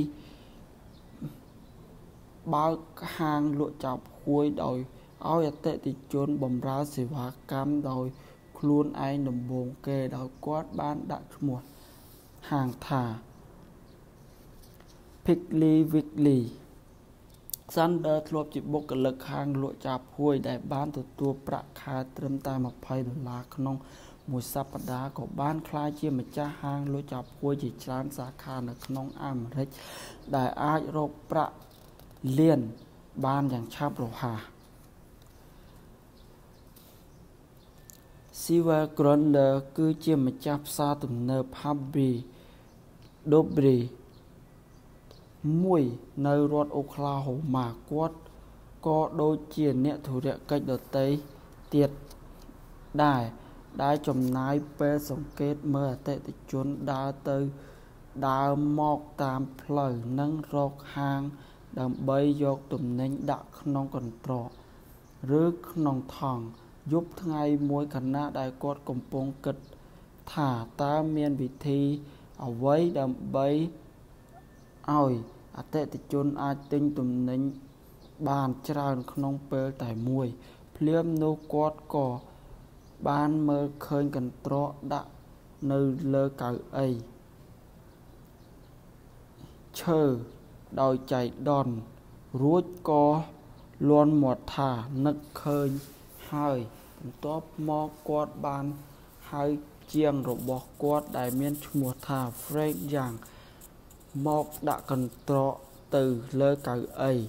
បើកហាងលក់ចាប់ហួយដោយឲ្យអតិថិជនបម្រើសេវាកម្មដោយខ្លួនឯងដំបូងគេដោយគាត់បានដាក់ឈ្មោះហាងថា Piggly Wiggly Sander ធ្លាប់ជាបុគ្គលិកហាងលក់ចាប់ហួយដែលបានទទួលប្រាក់ខែត្រឹមតែម្ភៃដុល្លារក្នុងមួយសប្តាហ៍ក៏បានក្លាយជាម្ចាស់ហាងលក់ចាប់ហួយជាច្រើនសាខានៅក្នុងអាមេរិកដែលអាចរកប្រាក់លានបានយ៉ាងឆាប់រហ័ស Silver Grunder គឺជាម្ចាស់ផ្សារទំនើប Hubby Dobry មួយនៅរដ្ឋអូក្លាហូម៉ាគាត់ក៏ដូចជាអ្នកធុរកិច្ចដទៃទៀតដែរដែលចំណាយពេលសង្កេតមើលអតិថិជនដើរទៅដើរមកតាមផ្លូវនិងរកហាងដើម្បីយកទំនិញដាក់ក្នុងកន្ត្រកឬក្នុងថង់យប់ថ្ងៃមួយខណៈដែលគាត់កំពុងគិតថាតើមានវិធីអ្វីដើម្បីឲ្យអតិថិជនអាចទិញទំនិញបានច្រើនក្នុងពេលតែមួយភ្លាមនោះគាត់ក៏បានមើលឃើញកន្ត្រកដាក់នៅលើកៅអីឈើដោយចៃដន្យរួចក៏លន់មាត់ថានឹកឃើញហើយបន្ទាប់មកគាត់បានហៅជាងរបស់គាត់ដែលមានឈ្មោះថា Frank Young មកដាក់កន្ត្រកទៅលើកៅអី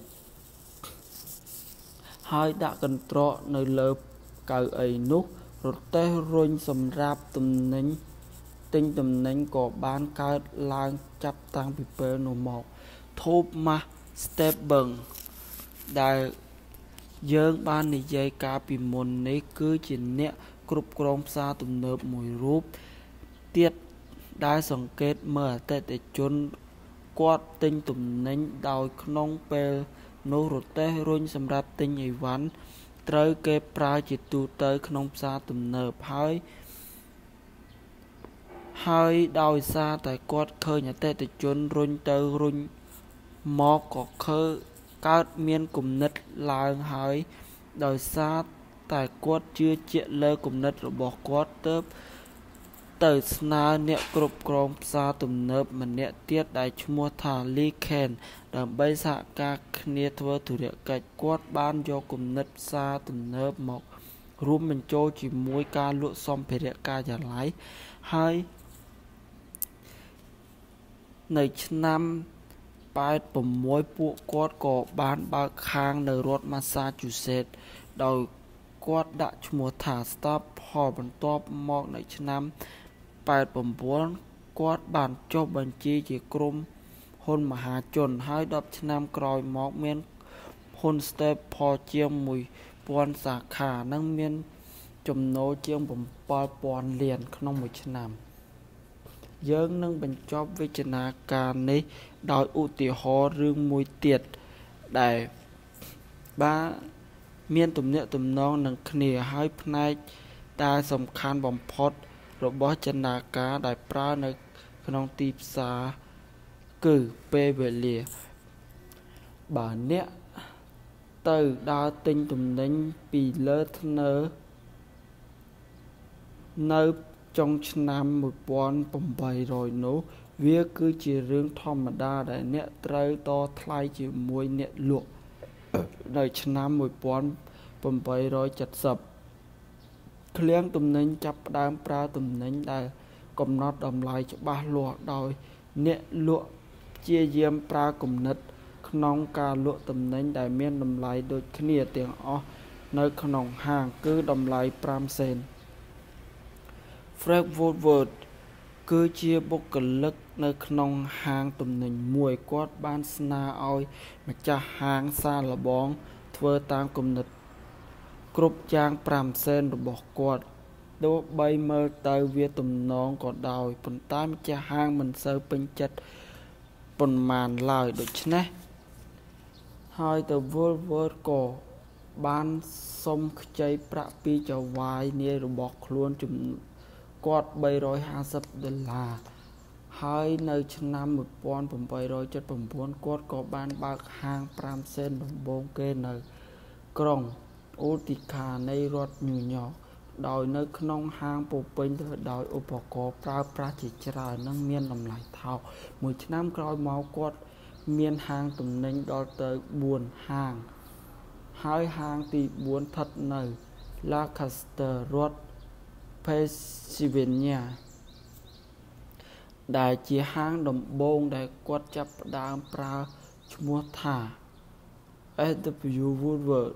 ហើយដាក់កន្ត្រកនៅលើកៅអីនោះរទេះរុញសម្រាប់ទំនិញទិញទំនិញក៏បានកើតឡើងចាប់តាំងពីពេលនោះមក Thomas Stephen ដែលយើងបាននិយាយកាលពីមុននេះគឺជាអ្នកគ្រប់គ្រងផ្សារទំនើបមួយរូបទៀតដែលសង្កេតមើលអតិថិជនគាត់ទិញទំនិញដោយក្នុងពេលនោះរទេះរុញសម្រាប់ទិញអីវ៉ាន់ត្រូវគេប្រើជាទូទៅក្នុងផ្សារទំនើបហើយហើយដោយសារតែគាត់ឃើញអតិថិជនរុញទៅរុញមកក៏ឃើញកើតមានគំនិតឡើងហើយដោយសារតែគាត់ជឿជាក់លើគំនិតរបស់គាត់ទើបទៅស្នើអ្នកគ្រប់គ្រងផ្សារទំនើបម្នាក់ទៀតដែលឈ្មោះថា Lee Ken ដើម្បីសហការគ្នាធ្វើធុរកិច្ចគាត់បានយកគំនិតផ្សារទំនើបមករួមបញ្ចូលជាមួយការលក់សម្ភារៈការិយាល័យហើយនៅឆ្នាំប៉ែត៦ពួកគាត់ក៏បានបើកហាងនៅរដ្ឋ Massachusetts ដោយគាត់ដាក់ឈ្មោះថា Stop Hall បន្ទាប់មកនៅឆ្នាំប៉ែត៩គាត់បានចុះបញ្ជីជាក្រុមហ៊ុនមហាជនហើយដប់ឆ្នាំក្រោយមកមានហ៊ុន Stop Hall ជាងមួយពាន់សាខានិងមានចំណូលជាងbảyពាន់លានក្នុងមួយឆ្នាំយើងនឹងបញ្ចប់វិជ្ជាការនេះដោយឧទាហរណ៍រឿងមួយទៀតដែលបានមានទំនាក់ទំនងនឹងគ្នាហើយផ្នែកដែលសំខាន់បំផុតរបស់ចនាការដែលប្រើនៅក្នុងទីផ្សារគឺពេលវេលាបើអ្នកទៅដើរទិញទំនិញពីលើធ្នើរនៅចុងឆ្នាំmột nghìn tám trămនោះវាគឺជារឿងធម្មតាដែលអ្នកត្រូវតថ្លៃជាមួយអ្នកលក់នៅឆ្នាំmột nghìn tám trăm七mươiឃ្លាំងទំនិញចាប់ផ្ដើមប្រើទំនិញដែលកំណត់តម្លៃច្បាស់លាស់ដោយអ្នកលក់ព្យាយាមប្រើគំនិតក្នុងការលក់ទំនិញដែលមានតម្លៃដូចគ្នាទាំងអស់នៅក្នុងហាងគឺតម្លៃប្រាំសេន Frank Woodward គឺជាបុគ្គលិកនៅក្នុងហាងទំនិញមួយគាត់បានស្នើឲ្យម្ចាស់ហាងសាកល្បងធ្វើតាមគំនិតគ្រប់យ៉ាងប្រាំសេនរបស់គាត់ទោះបីមើលទៅវាទំនងក៏ដោយប៉ុន្តែម្ចាស់ហាងមិនសូវពេញចិត្តប៉ុន្មានឡើយដូច្នេះហើយទៅ Woodward ក៏បានសុំខ្ចីប្រាក់ពីចៅហ្វាយនាយរបស់ខ្លួនជំគាត់បីរយហាសិបដុល្លារហើយនៅឆ្នាំmột nghìn tám trăm七mươi chínគាត់ក៏បានបើកហាងប្រាំសេនដំបូងគេនៅក្រុងអូទីខានៃរដ្ឋញូវយ៉កដោយនៅក្នុងហាងពោពេញទៅដោយឧបករណ៍ប្រើប្រាស់ជាច្រើននិងមានតម្លៃថោកមួយឆ្នាំក្រោយមកគាត់មានហាងទំនិញដល់ទៅបួនហាងហើយហាងទីបួនស្ថិតនៅ Lancaster រដ្ឋ Pennsylvania ដែលជាហាងដំបូងដែលគាត់ចាប់ផ្ដើមប្រើឈ្មោះថា เอส ดับเบิลยู Woodward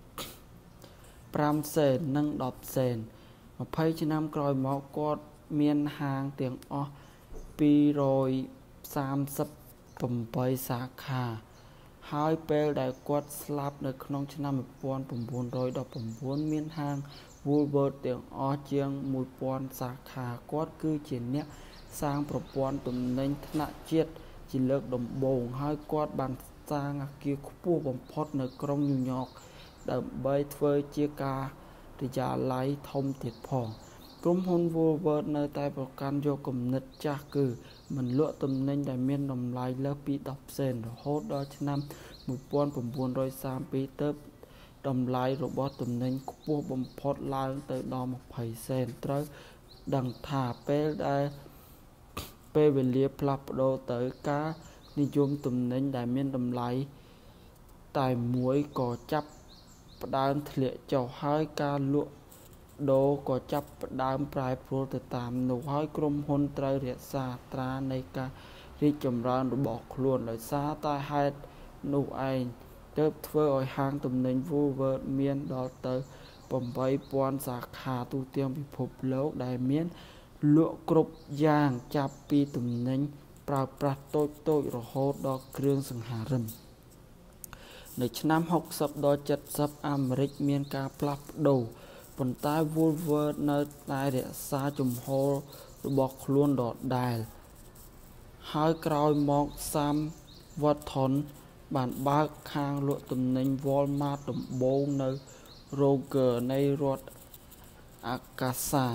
5 សេន និង 10 សេន 20 ឆ្នាំក្រោយមកគាត់មានហាងទាំងអស់ពីររយសាមសិបប្រាំបីសាខាហើយពេលដែលគាត់ស្លាប់នៅក្នុងឆ្នាំmột nghìn chín trăm mười chínមានហាង Woolworth ទាំងអស់ជាងមួយពាន់សាខាគាត់គឺជាអ្នកសាងប្រព័ន្ធទំនិញថ្នាក់ជាតិជាលើកដំបូងហើយគាត់បានសាងអគារខ្ពស់បំផុតនៅក្រុងញូវយ៉កដើម្បីធ្វើជាការិយាល័យធំទៀតផងក្រុមហ៊ុន Woolworth នៅតែប្រកាន់យកគំនិតចាស់គឺមិនលក់ទំនិញដែលមានតម្លៃលើសពី10សេនរហូតដល់ឆ្នាំmột nghìn chín trăm ba mươi haiទើបតម្លៃរបស់ទំនិញខ្ពស់បំផុតឡើងទៅដល់20សេនត្រូវដឹងថាពេលដែលពេលវេលាផ្លាស់ប្ដូរទៅការនិយមទំនិញដែលមានតម្លៃតែមួយក៏ចាប់ផ្ដើមធ្លាក់ចុះហើយការលក់ដូរក៏ចាប់ផ្ដើមប្រែប្រួលទៅតាមនោះហើយក្រុមហ៊ុនត្រូវរក្សាអត្រានៃការរីកចម្រើនរបស់ខ្លួនដោយសារតែហេតុនោះឯងទើបធ្វើឲ្យហាងទំនិញ Woolworth មានដល់ទៅeight thousandសាខាទូទាំងពិភពលោកដែលមានលក់គ្រប់យ៉ាងចាប់ពីទំនិញប្រើប្រាស់តូចៗរហូតដល់គ្រឿងសង្ហារិមនៅឆ្នាំ60ដល់70អាមេរិកមានការផ្លាស់ប្ដូរប៉ុន្តែ Woolworth នៅតែរក្សាជំហររបស់ខ្លួនដដែលហើយក្រោយមក Sam Walton បានបើកខាងលក់ទំនិញ Walmart ដំបូងនៅ Roger នៃរដ្ឋ Arkansas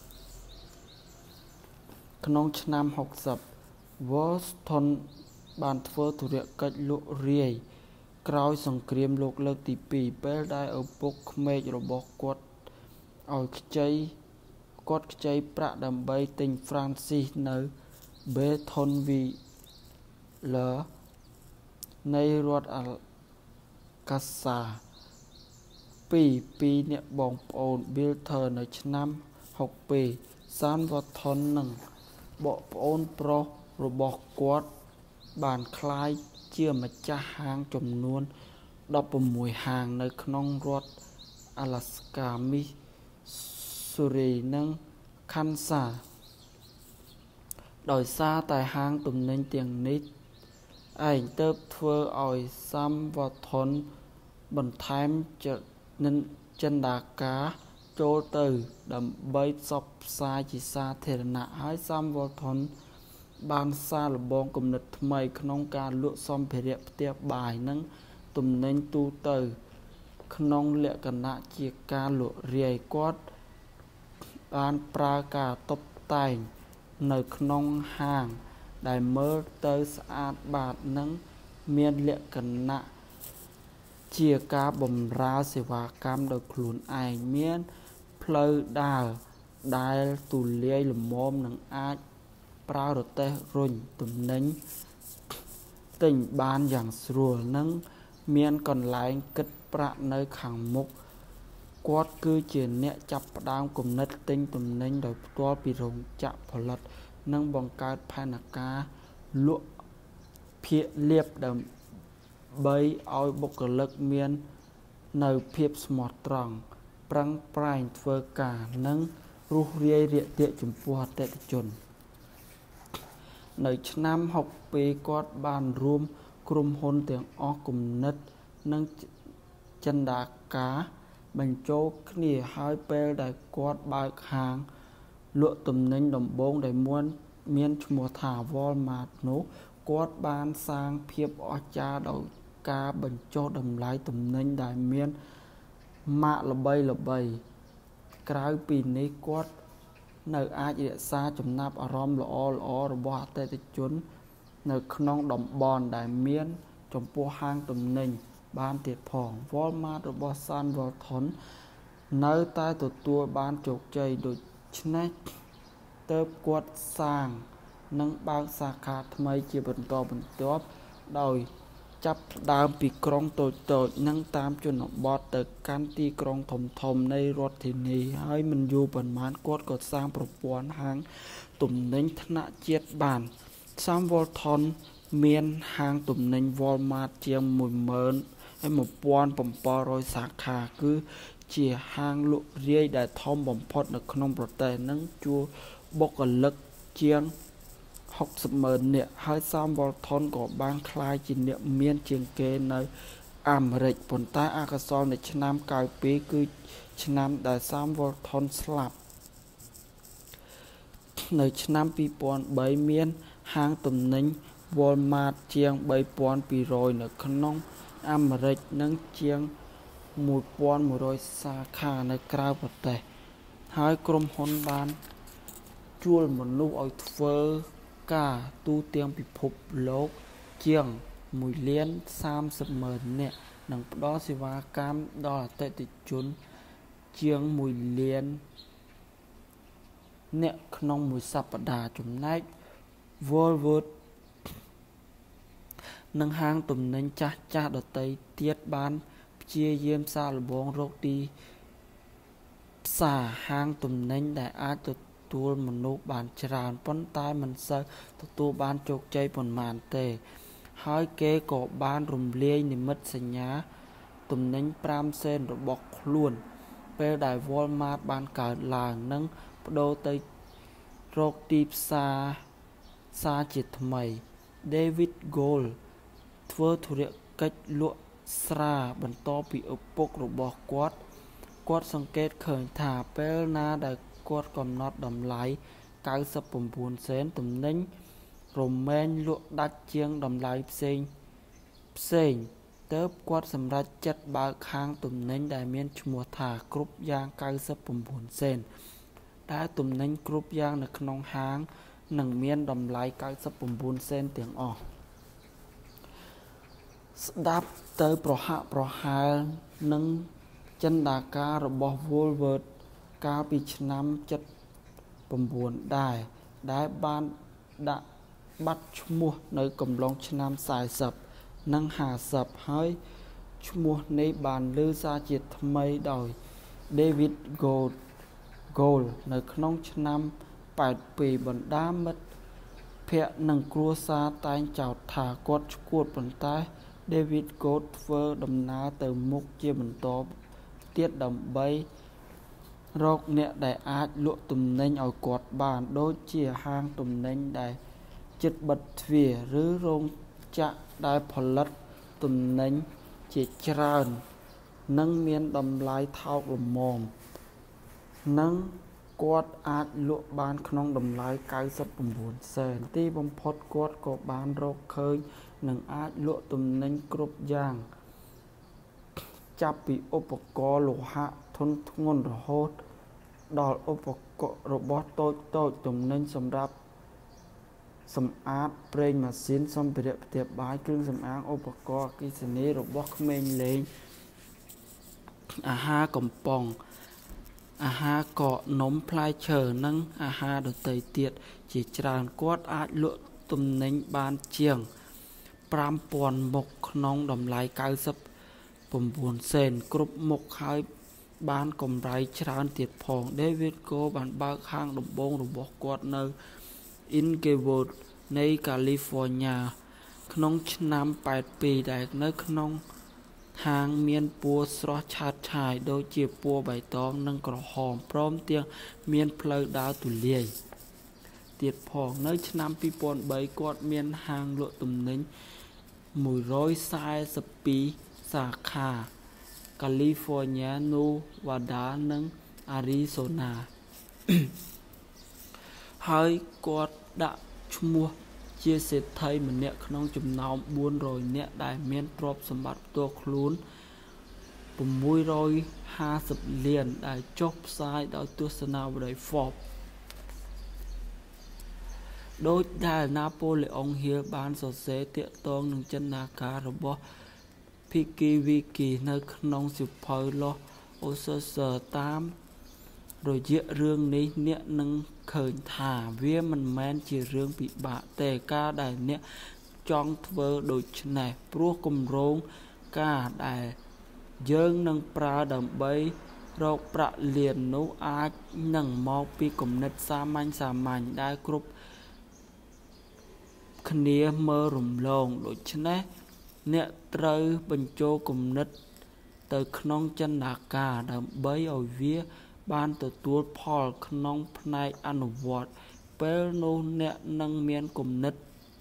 ក្នុងឆ្នាំ60 Walton បានធ្វើធុរកិច្ចលក់រាយក្រោយសង្គ្រាមលោកលើកទីពីរពេលដែលឪពុកក្មេករបស់គាត់ឲ្យខ្ចីគាត់ខ្ចីប្រាក់ដើម្បីទិញ Francis នៅ Bentonville នៃរដ្ឋ Arkansas ពីពីរអ្នកបងប្អូន Bilter នៅឆ្នាំ62 Sam Walton និងបងប្អូនប្រុសរបស់គាត់បានក្លាយជាម្ចាស់ហាងចំនួន16ហាងនៅក្នុងរដ្ឋ Alaska Missouri និង Kansas ដោយសារតែហាងទំនិញទាំងនេះឯងទើបធ្វើឲ្យ Sam Walton បន្ថែមចិន្តាការចូលទៅដើម្បីផ្សព្វផ្សាយជាសាធារណៈហើយ Sam Walton បានសាកល្បងគំនិតថ្មីក្នុងការលក់សម្ភារៈផ្ទះបាយនិងទំនិញទូទៅក្នុងលក្ខណៈជាការលក់រាយគាត់បានប្រើការតុបតែងនៅក្នុងហាងដែលមើលទៅស្អាតបាតនិងមានលក្ខណៈជាការបម្រើសេវាកម្មដោយខ្លួនឯងមានផ្លូវដើរដែលទូលាយល្មមនិងអាចប្រើរទេះរុញទំនិញទិញបានយ៉ាងស្រួលនិងមានកន្លែងគិតប្រាក់នៅខាងមុខគាត់គឺជាអ្នកចាប់ផ្ដើមគំនិតទិញទំនិញដោយផ្ទាល់ពីរោងចក្រផលិតនិងបង្កើតផែនការលក់ភាគលាភដើម្បីឲ្យបុគ្គលិកមាននៅភាពស្មោះត្រង់ប្រឹងប្រែងធ្វើការនិងរុះរាយរាក់ទាក់ចំពោះអតិថិជននៅឆ្នាំ62គាត់បានរួមក្រុមហ៊ុនទាំងអស់គំនិតនិងចិន្តាការបញ្ចូលគ្នាហើយពេលដែលគាត់បើកហាងលក់ទំនិញដំបូងដែលមានឈ្មោះថា Walmart នោះគាត់បានសាងភាពអស្ចារ្យដោយការបញ្ចុះតម្លៃទំនិញដែលមានម៉ាកល្បីៗក្រៅពីនេះគាត់នៅអាចរក្សាចំណាប់អារម្មណ៍ល្អៗរបស់អតិថិជននៅក្នុងតំបន់ដែលមានចំពោះហាងទំនិញបានទៀតផង Walmart របស់ Sam Walton នៅតែទទួលបានជោគជ័យដូច្នេះទើបគាត់សាងនិងបើកសាខាថ្មីជាបន្តបន្ទាប់ដោយจับดามปีกรองโตโตนั่งตามจนบอดแต่การตีกรองถมถมในรถที่นี้ให้มันอยู่บนมานกดกดสร้างประปวนหางตุ่มเน้นธนาเจียดบานสามวอลทอนเมียนหางตุ่มเน้นวอลมาเจียงหมุนเมินให้หมปวนปมปอรอยสาขาคือเจียหางลุเรียได้ทอมบ่มพอดในขนมโปรตีนนั่งจัวบกลึกเจียงหกสิบเมินเนี่ยให้สามวอลทอนก็บางคลายจีเนี่ยเมียนเจียงเกในอเมริกผลใต้อากาศในชนามกายปีคือชนามได้สามวอลทอนสลับในชนามปีปอนใบเมียนหางตุ่มเน้นวอลมาเจียงใบปอนปีรอยในขนมอเมริกนั่งเจียงหมู่ปอนหมู่รอยสาขาในกราวประเทศให้กรมฮอนบานจวลมนุษย์เอาเฟอร์กาตูเตียงปิภพโลกเจียงมวยเลี้ยนสามสิบเมินเนี่ยหนังดอสิวากามดอเตติจุนเจียงมวยเลี้ยนเนี่ยขนมมวยสัปดาห์จุ่มนักวอลเวิร์ดนังหางตุ่มนังจ้าจ้าดอเตยเตียดบานเจียเยี่ยมซาลบองโรคดีสาหางตุ่มนังได้อาจตัวมนุษย์บานจรานป้นตายมันเซอตัวบานโจกใจปนมานเตหายเกกอบานรุมเลี้ยนิมิตสัญญาตุ่มนังปรามเส้นระบอกล้วนเปลได้วอลมาบานเกิดลางนังโดเตยโรคดีซาซาจิตทำไมเดวิดโกลทัวธุรกิจลวสราบรรทอปีอุปกรบกวดกวดสังเกตเขินถาเปลนาได้กวดกำนอดดำไหลเก้าสิบปุ่มปูนเซนตุ่มนิ่งรมแมนลวดัดเชียงดำไหลเซงเซงเติบกวดสำรัดจัดบาค้างตุ่มนิ่งได้เมียนชมัวถากรุบยางเก้าสิบปุ่มปูนเซนได้ตุ่มนิ่งกรุบยางในขนมหางหนึ่งเมียนดำไหลเก้าสิบปุ่มปูนเซนเตียงออกดับเตยประหะประหารนังจันดาการระบบวอลเวิร์ดกาปีชน้ำจัดประมวลได้ได้บ้านดะบัดชมัวในกำลังชน้ำสายสับนังหาสับให้ชมัวในบานลือซาจิตทำไมดอยเดวิดโกลโกลในขนมชน้ำแปดปีบนด้ามมัดเพียหนังกลัวซาตายเจ้าถากดกวดบนใต้เดวิดโกลเฟอร์ดำนาเติมมุกเจียบนโตเตียดดำใบโรคเนี่ยได้อาจลุตุ่มเน่งเอากอดบานโดยเจียหางตุ่มเน่งได้จิตบัดเวียหรือโรงจะได้ผลัดตุ่มเน่งเจียจรานนั่งเมียนดำลายเท้ากลมมอมนั่งกอดอาจลุบานขนมดำลายไกลสับปุ่มบุญเซนที่บำพดกอดกบานโรคเคยหนึ่งอาจลุตุ่มเน่งกรุบย่างจับปีอุปกรณ์โลหะทนทุงนรหดดอลอุปกรณ์ระบบโตโตตุ่มเน่งสำหรับสำอาดเปล่งมาสินสมเปรียบเทียบบายเครื่องสำอางอุปกรณ์กิจนี้ระบบเมนเลงอาหารกำปองอาหารเกาะนมพลายเชอนั่งอาหารดเตยเตียดจีจรานกวดอาจลุตุ่มเน่งบานเจียงปรามปอนหมกน้องดำลายเก้าสิบปุ่มบุญเซนกรุบหมกหายบ้านกำไรชรานเตียดพองเดวิดโกบานบ้าข้างดมบงดมบอกกวดในอินเกวอร์ดในแคลิฟอร์เนียขนมชนามแปดปีได้ในขนมหางเมียนปัวสระชาติชายโดยเจียปัวใบตองนั่งกระหอมพร้อมเตียงเมียนเพลดาวตุเลียเตียดพองในชนามปีปอนใบกวดเมียนหางโลตุ่มเน้นหมู่ร้อยสายสปีสาขาแคลิฟอร์เนียโนวาดานังอาริโซนาให้กอดดะชมัวเจียเศษไทยเหมือนเนี่ยขนมจุ่มน้ำบุญรอยเนี่ยได้เมียนตรอบสมบัติตัวคลุ้นปุ่มมวยรอยห้าสิบเหรียญได้จบสายโดยตัวสนาวได้ฟอบโดยได้นาโปเลอองเฮียบานสดเสเตะตองหนึ่งจันนาการบอพิกีวิกีในขนมสิบเพลโลโอเซเซอร์ตามโดยเยอะเรื่องนี้เนี่ยนึงเคยถาเวียมันแม้นจีเรื่องปีบะแต่ก้าได้เนี่ยចង់ធ្វើដូច្នេះព្រោះគម្រោងការដែលយើងនឹងប្រើដើម្បីរកប្រាក់លាននោះអាចនឹងមកពីគំនិតសាមញ្ញសាមញ្ញដែលគ្រប់គ្នាមើលរំលងដូច្នេះអ្នកត្រូវបញ្ចូលគំនិតទៅក្នុងចិន្តាការដើម្បីឲ្យវាបានទទួលផលក្នុងផ្នែកអនុវត្តពេលនោះអ្នកនឹងមានគំនិត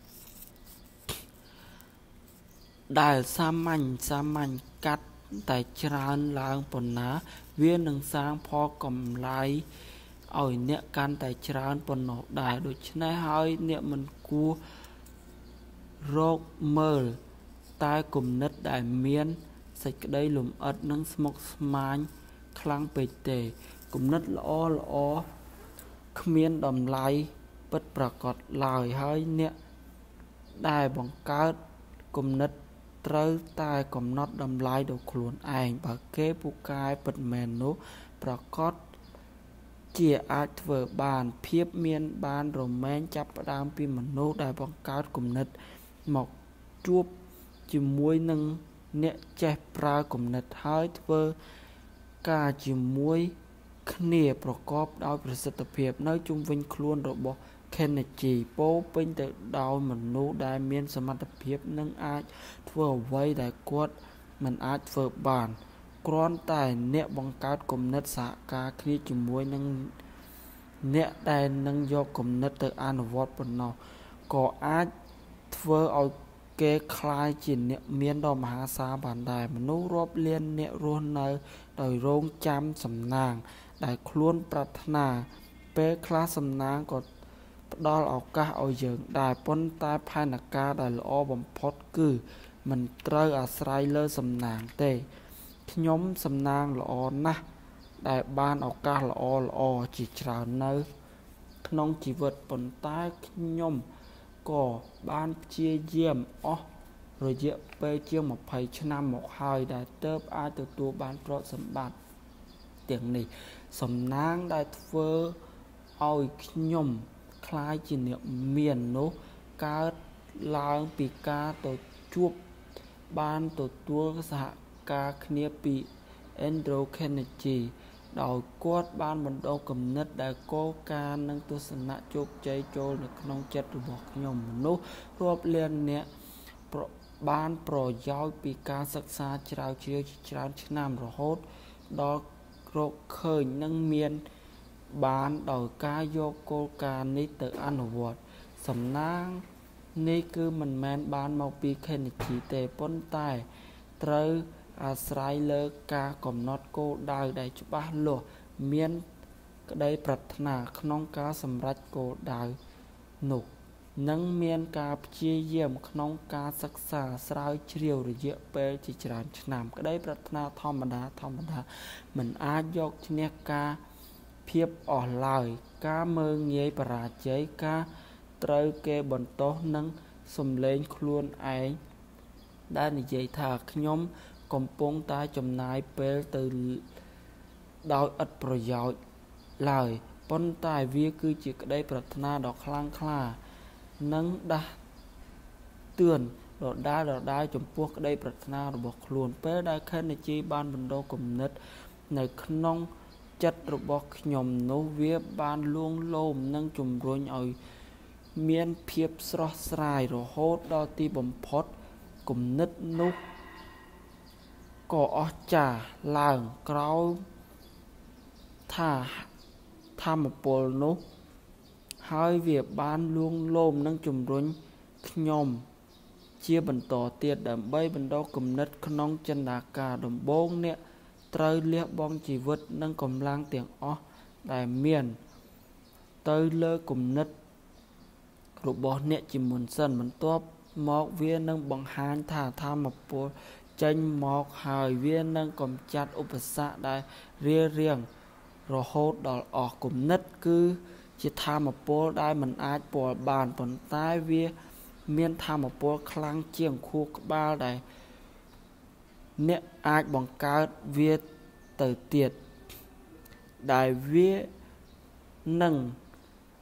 ដែលសាមញ្ញសាមញ្ញកាត់តែច្រើនឡើងប៉ុណ្ណាវានឹងសាងផលកម្លាយឲ្យអ្នកកាន់តែច្រើនប៉ុណ្ណោះដែរដូច្នេះហើយអ្នកមិនគួររកមើលតែគំនិតដែលមានសេចក្តីលម្អិតនិងស្មុគស្មាញខ្លាំងពេកទេគំនិតល្អល្អគ្មានតម្លៃពិតប្រាកដឡើយហើយអ្នកដែលបង្កើតគំនិតត្រូវតែកំណត់តម្លៃដល់ខ្លួនឯងបើគេពូកែពិតមែននោះប្រកាសជាអាចធ្វើបានភាពមានបានរមែងចាប់ផ្ដើមពីមនុស្សដែលបង្កើតគំនិតមកជួបជាមួយនឹងអ្នកចេះប្រើគំនិតហើយធ្វើការជាមួយគ្នាប្រកបដោយប្រសិទ្ធភាពនៅជុំវិញខ្លួនរបស់ Carnegie ពោពេញទៅដោយមនុស្សដែលមានសមត្ថភាពនិងអាចធ្វើអ្វីដែលគាត់មិនអាចធ្វើបានគ្រាន់តែអ្នកបង្កើតគំនិតសហការគ្នាជាមួយនឹងអ្នកដែលនឹងយកគំនិតទៅអនុវត្តប៉ុណ្ណោះក៏អាចធ្វើឲ្យគេคล้ายជាអ្នកមានដ៏មហាសាលបានដែរមនុស្សរាប់លានអ្នករស់នៅដោយរងចាំសំណាងដែលខ្លួនប្រាថ្នាពេលខ្លះសំណាងក៏ផ្ដល់ឱកាសឲ្យយើងដែរប៉ុន្តែផែនការដែលល្អបំផុតគឺមិនត្រូវអាស្រ័យលើសំណាងទេខ្ញុំសំណាងល្អណាស់ដែលបានឱកាសល្អល្អជាច្រើននៅក្នុងជីវិតប៉ុន្តែខ្ញុំក៏បានព្យាយាមអស់រយៈពេលជាងម្ភៃឆ្នាំមកហើយដែលទើបអាចទទួលបានទ្រព្យសម្បត្តិទាំងនេះសំណាងដែលធ្វើឲ្យខ្ញុំคล้ายជាអ្នកមាននោះកើតឡើងពីការទៅជួបបានទទួលសហការគ្នាពី Andrew Carnegie ដោយគាត់បានបណ្ដុះគំនិតដែលគោលការណ៍និងទស្សនៈជោគជ័យចូលនៅក្នុងចិត្តរបស់ខ្ញុំមនុស្សរាប់លានអ្នកបានប្រយោជន៍ពីការសិក្សាជ្រៅជ្រាវជាច្រើនឆ្នាំរហូតដល់រកឃើញនិងមានបានដោយការយកគោលការណ៍នេះទៅអនុវត្តសំណាងនេះគឺមិនមែនបានមកពី Carnegie ទេប៉ុន្តែត្រូវអាស្រ័យលើការកំណត់គោលដៅដែលច្បាស់លាស់មានក្តីប្រាថ្នាក្នុងការសម្រេចគោលដៅនោះនិងមានការព្យាយាមក្នុងការសិក្សាស្រាវជ្រាវរយៈពេលជាច្រើនឆ្នាំក្តីប្រាថ្នាធម្មតាធម្មតាមិនអាចយកឈ្នះការភាពអស់ឡើយការមើងងាយបរាជ័យការត្រូវគេបន្ទោសនិងសំឡេងខ្លួនឯងដែលនិយាយថាខ្ញុំកំពុងតែចំណាយពេលទៅដោយឥតប្រយោជន៍ឡើយប៉ុន្តែវាគឺជាក្តីប្រាថ្នាដ៏ខ្លាំងក្លានិងដាស់តឿនដដែលដដែលចំពោះក្តីប្រាថ្នារបស់ខ្លួនពេលដែល Carnegie បានបណ្ដុះគំនិតនៅក្នុងចិត្តរបស់ខ្ញុំនោះវាបានលួងលោមនិងជំរុញឲ្យមានភាពស្រស់ស្រាយរហូតដល់ទីបំផុតគំនិតនោះក៏អស្ចារ្យឡើងក្រោយថាធម្មពលនោះហើយវាបានលួងលោមនិងជំរុញខ្ញុំជាបន្តទៀតដើម្បីបណ្ដុះគំនិតក្នុងចិន្តាការដំបូងអ្នកត្រូវលះបង់ជីវិតនិងកម្លាំងទាំងអស់ដែលមានទៅលើគំនិតរបស់អ្នកជាមុនសិនបន្ទាប់មកវានឹងបង្ហាញថាធម្មពលចេញមកហើយវានឹងកម្ចាត់ឧបសគ្គដែលរារាំងរហូតដល់អស់គំនិតគឺជាធម្មពលដែលមិនអាចពាល់បានប៉ុន្តែវាមានធម្មពលខ្លាំងជាងខួរក្បាលដែលអ្នកអាចបង្កើតវាទៅទៀតដែលវានឹង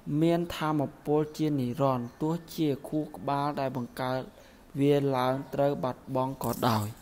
មានថាមពលជានិរន្តរ៍ទោះជាខួរក្បាលដែលបង្កើតវាឡើងត្រូវបាត់បង់ក៏ដោយ